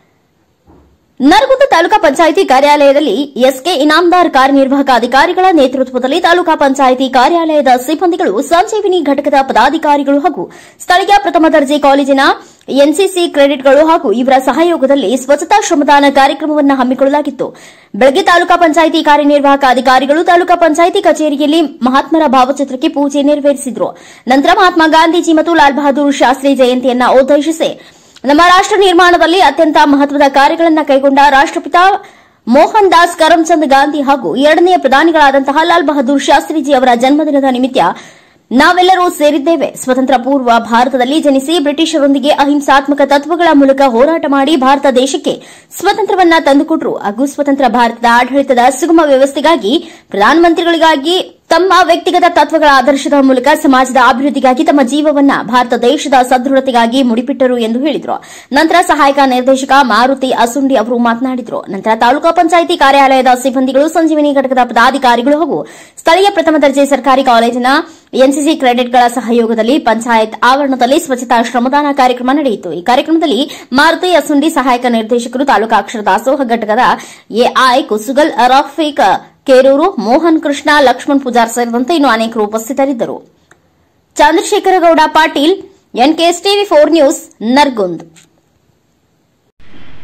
ನರಗುಂದ ತಾಲೂಕಾ ಪಂಚಾಯಿತಿ ಕಾರ್ಯಾಲಯದಲ್ಲಿ SK ಇನಾಮದಾರ್ ಕಾರ್ಯನಿರ್ವಾಹಕ ಅಧಿಕಾರಿಗಳ ನೇತೃತ್ವದಲ್ಲಿ ತಾಲೂಕಾ ಪಂಚಾಯಿತಿ ಕಾರ್ಯಾಲಯದ ಸಿಬ್ಬಂದಿಗಳು, ಸಂಜೀವಿನಿ ಘಟಕದ ಪದಾಧಿಕಾರಿಗಳು ಹಾಗೂ ಸ್ಥಳೀಯ ಪ್ರಥಮ ದರ್ಜೆ ಕಾಲೇಜಿನ NCC ಕ್ರೆಡಿಟ್ಗಳು ಹಾಗೂ ಇವರ ಸಹಯೋಗದಲ್ಲಿ ಸ್ವಚ್ಛತಾ ಶ್ರಮದಾನ ಕಾರ್ಯಕ್ರಮವನ್ನು ಹಮ್ಮಿಕೊಳ್ಳಲಾಗಿತ್ತು. ಬೆಳಗ್ಗೆ ತಾಲೂಕಾ ಪಂಚಾಯಿತಿ ಕಾರ್ಯನಿರ್ವಾಹಕ ಅಧಿಕಾರಿಗಳು ತಾಲೂಕಾ ಪಂಚಾಯಿತಿ ಕಚೇರಿಯಲ್ಲಿ ಮಹಾತ್ಮರ ಭಾವಚಿತ್ರಕ್ಕೆ ಪೂಜೆ ನೆರವೇರಿಸಿದರು. ನಂತರ ಮಹಾತ್ಮ ಗಾಂಧೀಜಿ ಮತ್ತು ಲಾಲ್ ಬಹದ್ದೂರ್ ಶಾಸ್ತ್ರಿ ಜಯಂತಿಯನ್ನು ಉದ್ದೇಶಿಸಿ ನಮ್ಮ ರಾಷ್ಟ್ರ ನಿರ್ಮಾಣದಲ್ಲಿ ಅತ್ಯಂತ ಮಹತ್ವದ ಕಾರ್ಯಗಳನ್ನು ಕೈಗೊಂಡ ರಾಷ್ಟ್ರಪಿತ ಮೋಹನ್ ದಾಸ್ ಕರಮ್ಚಂದ್ ಗಾಂಧಿ ಹಾಗೂ 2ನೇ ಪ್ರಧಾನಿಗಳಾದಂತಹ ಲಾಲ್ ಬಹದ್ದೂರ್ ಶಾಸ್ತ್ರಿಜಿ ಅವರ ಜನ್ಮದಿನದ ನಿಮಿತ್ತ ನಾವೆಲ್ಲರೂ ಸೇರಿದ್ದೇವೆ. ಸ್ವತಂತ್ರ ಪೂರ್ವ ಭಾರತದಲ್ಲಿ ಜನಿಸಿ ಬ್ರಿಟಿಷರೊಂದಿಗೆ ಅಹಿಂಸಾತ್ಮಕ ತತ್ವಗಳ ಮೂಲಕ ಹೋರಾಟ ಮಾಡಿ ಭಾರತ ದೇಶಕ್ಕೆ ಸ್ವತಂತ್ರವನ್ನ ತಂದುಕೊಟ್ರು ಹಾಗೂ ಸ್ವತಂತ್ರ ಭಾರತದ ಆಡಳಿತದ ಸುಗಮ ವ್ಯವಸ್ಥೆಗಾಗಿ ಪ್ರಧಾನಮಂತ್ರಿಗಳಿಗಾಗಿ ತಮ್ಮ ವ್ಯಕ್ತಿಗತ ತತ್ವಗಳ ಆದರ್ಶದ ಮೂಲಕ ಸಮಾಜದ ಅಭಿವೃದ್ಧಿಗಾಗಿ ತಮ್ಮ ಜೀವವನ್ನ ಭಾರತ ದೇಶದ ಸದೃಢತೆಗಾಗಿ ಮುಡಿಪಿಟ್ಟರು ಎಂದು ಹೇಳಿದರು. ನಂತರ ಸಹಾಯಕ ನಿರ್ದೇಶಕ ಮಾರುತಿ ಅಸುಂಡಿ ಅವರು ಮಾತನಾಡಿದರು. ನಂತರ ತಾಲೂಕಾ ಪಂಚಾಯಿತಿ ಕಾರ್ಯಾಲಯದ ಸಿಬ್ಬಂದಿಗಳು, ಸಂಜೀವಿನಿ ಘಟಕದ ಪದಾಧಿಕಾರಿಗಳು ಹಾಗೂ ಸ್ಥಳೀಯ ಪ್ರಥಮ ದರ್ಜೆ ಸರ್ಕಾರಿ ಕಾಲೇಜಿನ NCC ಕ್ರೆಡಿಟ್ಗಳ ಸಹಯೋಗದಲ್ಲಿ ಪಂಚಾಯತ್ ಆವರಣದಲ್ಲಿ ಸ್ವಚ್ಛತಾ ಶ್ರಮದಾನ ಕಾರ್ಯಕ್ರಮ ನಡೆಯಿತು. ಈ ಕಾರ್ಯಕ್ರಮದಲ್ಲಿ ಮಾರುತಿ ಅಸುಂಡಿ, ಸಹಾಯಕ ನಿರ್ದೇಶಕರು, ತಾಲೂಕಾ ಅಕ್ಷರ ದಾಸೋಹ ಘಟಕದ AI ಕುಸುಗಲ್, ರಫೀಕ್ ಕೇರೂರು, ಮೋಹನ್ ಕೃಷ್ಣ, ಲಕ್ಷ್ಮಣ್ ಪೂಜಾರ್ ಸೇರಿದಂತೆ ಇನ್ನು ಅನೇಕರು ಉಪಸ್ಥಿತರಿದ್ದರು. Chandrashekargouda Patil, NKS TV4 news, Nargund.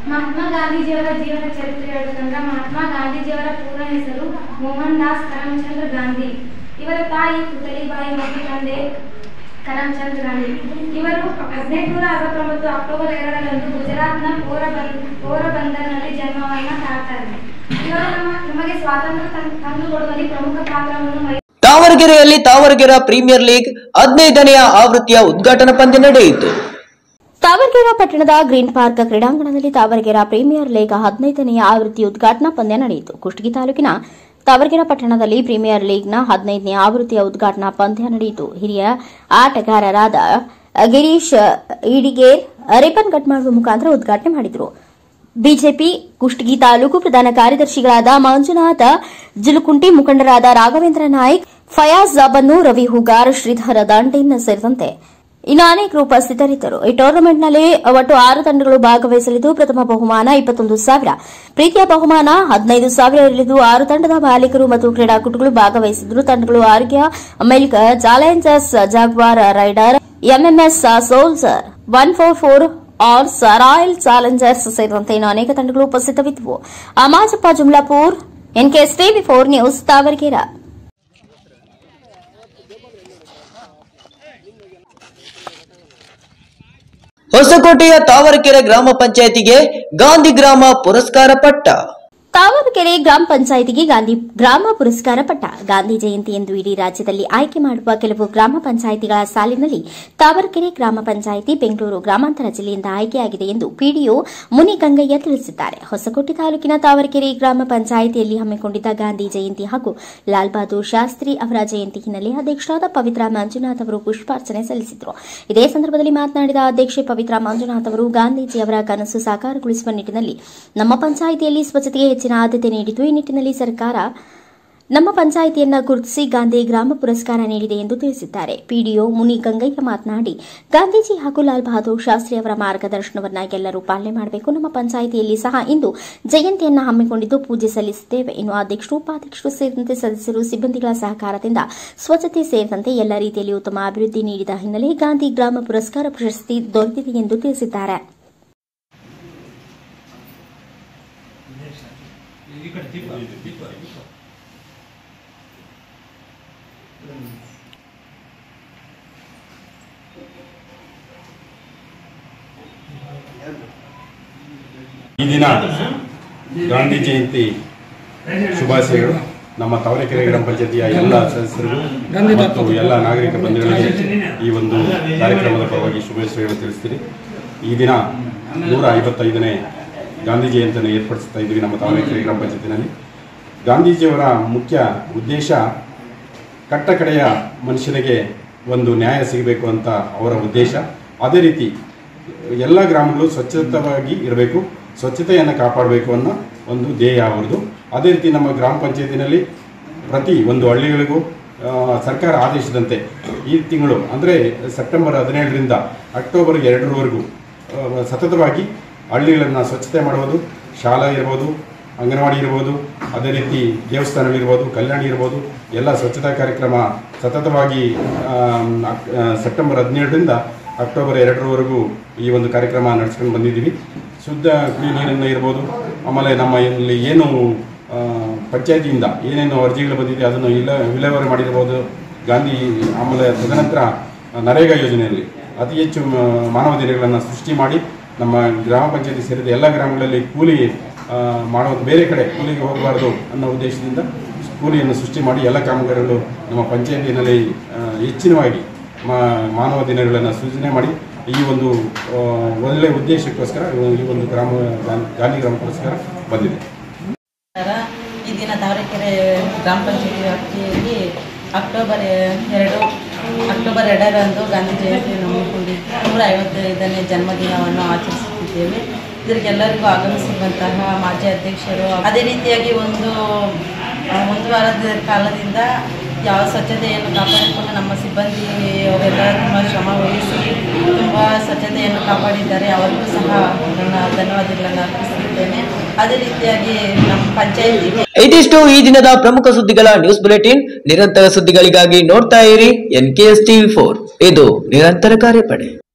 Mahatma ಗಾಂಧೀಜಿಯವರ ಜೀವನ ಚರಿತ್ರೆ ಹೇಳಬೇಕಂದ್ರೆ ಮಹಾತ್ಮ ಗಾಂಧೀಜಿಯವರ ಪೂರ್ಣ ಹೆಸರು ಮೋಹನ್ ದಾಸ್ ಕರಮ್ಚಂದ್ರ ಗಾಂಧಿ. ಇವರ ತಾಯಿ ಪುತಲಿಬಾಯಿ ಮತ್ತು ತಂದೆ ಕರಮ್ಚಂದ್ ಗಾಂಧಿ. ಇವರು 1869 ಅಕ್ಟೋಬರ್ 2ರಂದು ಗುಜರಾತ್ನ ಪೋರಬಂದರ್ನಲ್ಲಿ ಜನ್ಮವನ್ನು ತಾಳ್ತಾರೆ. ಇವರು ನಮಗೆ ಸ್ವಾತಂತ್ರ್ಯ ತಂದುಕೊಡುವಲ್ಲಿ ಪ್ರಮುಖ ಪಾತ್ರವನ್ನು ತಾವರಗೆರೆಯಲ್ಲಿ ತಾವರಗೆರೆ ಪ್ರೀಮಿಯರ್ ಲೀಗ್ 15ನೇ ಆವೃತ್ತಿಯ ಉದ್ಘಾಟನಾ ಪಂದ್ಯ ನಡೆಯಿತು. ತಾವರಗೆರೆ ಪಟ್ಟಣದ ಗ್ರೀನ್ ಪಾರ್ಕ್ ಕ್ರೀಡಾಂಗಣದಲ್ಲಿ ತಾವರಗೆರೆ ಪ್ರೀಮಿಯರ್ ಲೀಗ್ 15ನೇ ಆವೃತ್ತಿ ಉದ್ಘಾಟನಾ ಪಂದ್ಯ ನಡೆಯಿತು. ಕುಷ್ಟಗಿ ತಾಲೂಕಿನ ತಾವರಗೆರೆ ಪಟ್ಟಣದಲ್ಲಿ ಪ್ರೀಮಿಯರ್ ಲೀಗ್ನ 15ನೇ ಆವೃತ್ತಿಯ ಉದ್ಘಾಟನಾ ಪಂದ್ಯ ನಡೆಯಿತು. ಹಿರಿಯ ಆಟಗಾರರಾದ ಗಿರೀಶ್ ಈಡಿಗೇರ್ ರಿಬನ್ ಕಟ್ ಮಾಡುವ ಮುಖಾಂತರ ಉದ್ಘಾಟನೆ ಮಾಡಿದರು. ಬಿಜೆಪಿ ಕುಷ್ಟಗಿ ತಾಲೂಕು ಪ್ರಧಾನ ಕಾರ್ಯದರ್ಶಿಗಳಾದ ಮಂಜುನಾಥ ಜಿಲುಕುಂಟಿ, ಮುಖಂಡರಾದ ರಾಘವೇಂದ್ರ ನಾಯ್ಕ್, ಫಯಾಜ್ ಬನ್ನು, ರವಿ ಹುಗಾರ್, ಶ್ರೀಧರ ದಂಡಿನ್ ಸೇರಿದಂತೆ ಇನ್ನು ಅನೇಕರು ಉಪಸ್ಥಿತರಿದ್ದರು. ಈ ಟೂರ್ನಮೆಂಟ್ನಲ್ಲಿ ಒಟ್ಟು 6 ತಂಡಗಳು ಭಾಗವಹಿಸಲಿದ್ದು ಪ್ರಥಮ ಬಹುಮಾನ 21,000, ಪ್ರೀತಿಯ ಬಹುಮಾನ 15,000 ಇರಲಿದ್ದು 6 ತಂಡದ ಮಾಲೀಕರು ಮತ್ತು ಕ್ರೀಡಾಕೂಟಗಳು ಭಾಗವಹಿಸಿದ್ರು. ತಂಡಗಳು ಆರೋಗ್ಯ milk challengers, jaguar rider, MMS ಸೋಲ್ಸರ್, 144 ಆರ್ಸ್, ರಾಯಲ್ ಚಾಲೆಂಜರ್ಸ್ ಸೇರಿದಂತೆ ಇನ್ನು ಅನೇಕ ತಂಡಗಳು ಉಪಸ್ಥಿತವಿದ್ದವು. Amajappa Jumlapur, NKS TV 4 news, Tavaragere. ಹೊಸಕೋಟೆಯ ತಾವರಕೆರೆ ಗ್ರಾಮ ಪಂಚಾಯಿತಿಗೆ ಗಾಂಧಿ ಗ್ರಾಮ ಪುರಸ್ಕಾರ ಪಟ್ಟ. ತಾವರಕೆರೆ ಗ್ರಾಮ ಪಂಚಾಯಿತಿಗೆ ಗಾಂಧಿ ಗ್ರಾಮ ಪುರಸ್ಕಾರ ಪಟ್ಟ. ಗಾಂಧಿ ಜಯಂತಿ ಎಂದು ಇಡೀ ರಾಜ್ಯದಲ್ಲಿ ಆಯ್ಕೆ ಮಾಡುವ ಕೆಲವು ಗ್ರಾಮ ಪಂಚಾಯಿತಿಗಳ ಸಾಲಿನಲ್ಲಿ ತಾವರಕೆರೆ ಗ್ರಾಮ ಪಂಚಾಯಿತಿ ಬೆಂಗಳೂರು ಗ್ರಾಮಾಂತರ ಜಿಲ್ಲೆಯಿಂದ ಆಯ್ಕೆಯಾಗಿದೆ ಎಂದು ಪಿಡಿಒ ಮುನಿಗಂಗಯ್ಯ ತಿಳಿಸಿದ್ದಾರೆ. ಹೊಸಕೋಟೆ ತಾಲೂಕಿನ ತಾವರಕೆರೆ ಗ್ರಾಮ ಪಂಚಾಯಿತಿಯಲ್ಲಿ ಹಮ್ಮಿಕೊಂಡಿದ್ದ ಗಾಂಧಿ ಜಯಂತಿ ಹಾಗೂ ಲಾಲ್ ಬಹದ್ದೂರ್ ಶಾಸ್ತ್ರಿ ಅವರ ಜಯಂತಿ ಹಿನ್ನೆಲೆ ಅಧ್ಯಕ್ಷರಾದ ಪವಿತ್ರ ಮಂಜುನಾಥ್ ಅವರು ಪುಷ್ಪಾರ್ಚನೆ ಸಲ್ಲಿಸಿದರು. ಇದೇ ಸಂದರ್ಭದಲ್ಲಿ ಮಾತನಾಡಿದ ಅಧ್ಯಕ್ಷೆ ಪವಿತ್ರ ಮಂಜುನಾಥ್ ಅವರು ಗಾಂಧೀಜಿಯವರ ಕನಸು ಸಾಕಾರಗೊಳಿಸುವ ನಿಟ್ಟಿನಲ್ಲಿ ನಮ್ಮ ಪಂಚಾಯಿತಿಯಲ್ಲಿ ಸ್ವಚ್ಛತೆಗೆ ಹೆಚ್ಚಿನ ಆದ್ಯತೆ ನೀಡಿದ್ದು, ಈ ನಿಟ್ಟಿನಲ್ಲಿ ಸರ್ಕಾರ ನಮ್ಮ ಪಂಚಾಯಿತಿಯನ್ನು ಗುರುತಿಸಿ ಗಾಂಧಿ ಗ್ರಾಮ ಪುರಸ್ಕಾರ ನೀಡಿದೆ ಎಂದು ತಿಳಿಸಿದ್ದಾರೆ. ಪಿಡಿಒ ಮುನಿಗಂಗಯ್ಯ ಮಾತನಾಡಿ, ಗಾಂಧೀಜಿ ಹಾಗೂ ಲಾಲ್ ಬಹದ್ದೂರ್ ಶಾಸ್ತ್ರಿ ಅವರ ಮಾರ್ಗದರ್ಶನವನ್ನು ಎಲ್ಲರೂ ಪಾಲನೆ ಮಾಡಬೇಕು. ನಮ್ಮ ಪಂಚಾಯಿತಿಯಲ್ಲಿ ಸಹ ಇಂದು ಜಯಂತಿಯನ್ನು ಹಮ್ಮಿಕೊಂಡಿದ್ದು ಪೂಜೆ ಸಲ್ಲಿಸುತ್ತೇವೆ. ಇನ್ನು ಅಧ್ಯಕ್ಷರು, ಉಪಾಧ್ಯಕ್ಷರು ಸೇರಿದಂತೆ ಸದಸ್ಯರು, ಸಿಬ್ಬಂದಿಗಳ ಸಹಕಾರದಿಂದ ಸ್ವಚ್ಛತೆ ಸೇರಿದಂತೆ ಎಲ್ಲ ರೀತಿಯಲ್ಲಿ ಉತ್ತಮ ಅಭಿವೃದ್ಧಿ ನೀಡಿದ ಹಿನ್ನೆಲೆ ಗಾಂಧಿ ಗ್ರಾಮ ಪುರಸ್ಕಾರ ಪ್ರಶಸ್ತಿ ದೊರೆತಿದೆ ಎಂದು ತಿಳಿಸಿದ್ದಾರೆ. ಈ ದಿನ ಗಾಂಧಿ ಜಯಂತಿ ಶುಭಾಶಯಗಳು. ನಮ್ಮ ತಾವರೆಕೆರೆ ಗ್ರಾಮ ಪಂಚಾಯತಿಯ ಎಲ್ಲ ಸದಸ್ಯರಿಗೂ ಮತ್ತು ಎಲ್ಲ ನಾಗರಿಕ ಬಂಧುಗಳಿಗೆ ಈ ಒಂದು ಕಾರ್ಯಕ್ರಮದ ಪರವಾಗಿ ಶುಭಾಶಯಗಳು ತಿಳಿಸ್ತೀನಿ. ಈ ದಿನ 155ನೇ ಗಾಂಧಿ ಜಯಂತಿಯನ್ನು ಏರ್ಪಡಿಸ್ತಾ ಇದ್ದೀವಿ ನಮ್ಮ ತಾವರೆಕೆರೆ ಗ್ರಾಮ ಪಂಚಾಯತಿನಲ್ಲಿ. ಗಾಂಧೀಜಿಯವರ ಮುಖ್ಯ ಉದ್ದೇಶ ಕಟ್ಟಕಡೆಯ ಮನುಷ್ಯನಿಗೆ ಒಂದು ನ್ಯಾಯ ಸಿಗಬೇಕು ಅಂತ ಅವರ ಉದ್ದೇಶ. ಅದೇ ರೀತಿ ಎಲ್ಲ ಗ್ರಾಮಗಳು ಸ್ವಚ್ಛತವಾಗಿ ಇರಬೇಕು, ಸ್ವಚ್ಛತೆಯನ್ನು ಕಾಪಾಡಬೇಕು ಅನ್ನೋ ಒಂದು ಧ್ಯೇಯ ಅವರದು. ಅದೇ ರೀತಿ ನಮ್ಮ ಗ್ರಾಮ ಪಂಚಾಯತಿನಲ್ಲಿ ಪ್ರತಿ ಒಂದು ಹಳ್ಳಿಗಳಿಗೂ ಸರ್ಕಾರ ಆದೇಶದಂತೆ ಈ ತಿಂಗಳು ಅಂದರೆ ಸೆಪ್ಟೆಂಬರ್ 17ರಿಂದ ಅಕ್ಟೋಬರ್ 2ರವರೆಗೂ ಸತತವಾಗಿ ಹಳ್ಳಿಗಳನ್ನು ಸ್ವಚ್ಛತೆ ಮಾಡುವುದು, ಶಾಲಾ ಇರ್ಬೋದು, ಅಂಗನವಾಡಿ ಇರ್ಬೋದು, ಅದೇ ರೀತಿ ದೇವಸ್ಥಾನಗಳಿರ್ಬೋದು, ಕಲ್ಯಾಣ ಇರ್ಬೋದು, ಎಲ್ಲ ಸ್ವಚ್ಛತಾ ಕಾರ್ಯಕ್ರಮ ಸತತವಾಗಿ ಸೆಪ್ಟೆಂಬರ್ 17ರಿಂದ ಅಕ್ಟೋಬರ್ 2ರವರೆಗೂ ಈ ಒಂದು ಕಾರ್ಯಕ್ರಮ ನಡೆಸ್ಕೊಂಡು ಬಂದಿದ್ದೀವಿ. ಶುದ್ಧ ಕುಡಿಯುವ ನೀರನ್ನು ಇರ್ಬೋದು, ಆಮೇಲೆ ನಮ್ಮ ಇಲ್ಲಿ ಏನು ಪಂಚಾಯತಿಯಿಂದ ಏನೇನು ಅರ್ಜಿಗಳು ಬಂದಿದೆ ಅದನ್ನು ವಿಲೇವಾರಿ ಮಾಡಿರ್ಬೋದು. ಗಾಂಧಿ ಆಮೇಲೆ ತದನಂತರ ನರೇಗಾ ಯೋಜನೆಯಲ್ಲಿ ಅತಿ ಹೆಚ್ಚು ಮಾನವ ದಿನಗಳನ್ನು ಸೃಷ್ಟಿ ಮಾಡಿ ನಮ್ಮ ಗ್ರಾಮ ಪಂಚಾಯತಿ ಸೇರಿದ ಎಲ್ಲ ಗ್ರಾಮಗಳಲ್ಲಿ ಕೂಲಿ ಮಾಡೋದು, ಬೇರೆ ಕಡೆ ಕೂಲಿಗೆ ಹೋಗಬಾರ್ದು ಅನ್ನೋ ಉದ್ದೇಶದಿಂದ ಕೂಲಿಯನ್ನು ಸೃಷ್ಟಿ ಮಾಡಿ ಎಲ್ಲ ಕಾಮಗಾರಿಗಳು ನಮ್ಮ ಪಂಚಾಯತಿನಲ್ಲಿ ಹೆಚ್ಚಿನವಾಗಿ ಮಾನವ ದಿನಗಳನ್ನು ಸೃಜನೆ ಮಾಡಿ ಈ ಒಂದು ಒಳ್ಳೆಯ ಉದ್ದೇಶಕ್ಕೋಸ್ಕರ ಈ ಒಂದು ಗಾಂಧಿ ಗ್ರಾಮ ಪುರಸ್ಕಾರ ಬಂದಿದೆ. ಈ ದಿನ ತಾವರೆಕೆರೆ ಗ್ರಾಮ ಪಂಚಾಯತಿ ವ್ಯಾಪ್ತಿಯಲ್ಲಿ ಅಕ್ಟೋಬರ್ 2ರಂದು ಗಾಂಧಿ ಜಯಂತಿಯನ್ನು ಹಮ್ಮಿಕೊಂಡಿದ್ದು 155ನೇ ಜನ್ಮದಿನವನ್ನು ಆಚರಿಸುತ್ತಿದ್ದೇವೆ. ಇದಕ್ಕೆಲ್ಲರಿಗೂ ಆಗಮಿಸಿರುವಂತಹ ಮಾಜಿ ಅಧ್ಯಕ್ಷರು, ಅದೇ ರೀತಿಯಾಗಿ ಒಂದು ವಾರದ ಕಾಲದಿಂದ ಯಾವ ಸ್ವಚ್ಛತೆಯನ್ನು ಕಾಪಾಡಿಕೊಂಡು ನಮ್ಮ ಸಿಬ್ಬಂದಿ ಅವರೆಲ್ಲ ತುಂಬ ಶ್ರಮ ವಹಿಸಿ ತುಂಬ ಸ್ವಚ್ಛತೆಯನ್ನು ಕಾಪಾಡಿದ್ದಾರೆ. ಅವರಿಗೂ ಸಹ ನನ್ನ ಧನ್ಯವಾದಗಳನ್ನು ಅರ್ಪಿಸುತ್ತೇನೆ. ಅದೇ ರೀತಿಯಾಗಿ ನಮ್ಮ ಪಂಚಾಯತಿ ಇದಿಷ್ಟು ಈ ದಿನದ ಪ್ರಮುಖ ಸುದ್ದಿಗಳ ನ್ಯೂಸ್ ಬುಲೆಟಿನ್. ನಿರಂತರ ಸುದ್ದಿಗಳಿಗಾಗಿ ನೋಡ್ತಾ ಇರಿ NKS TV 4. ಇದು ನಿರಂತರ ಕಾರ್ಯಪಡೆ.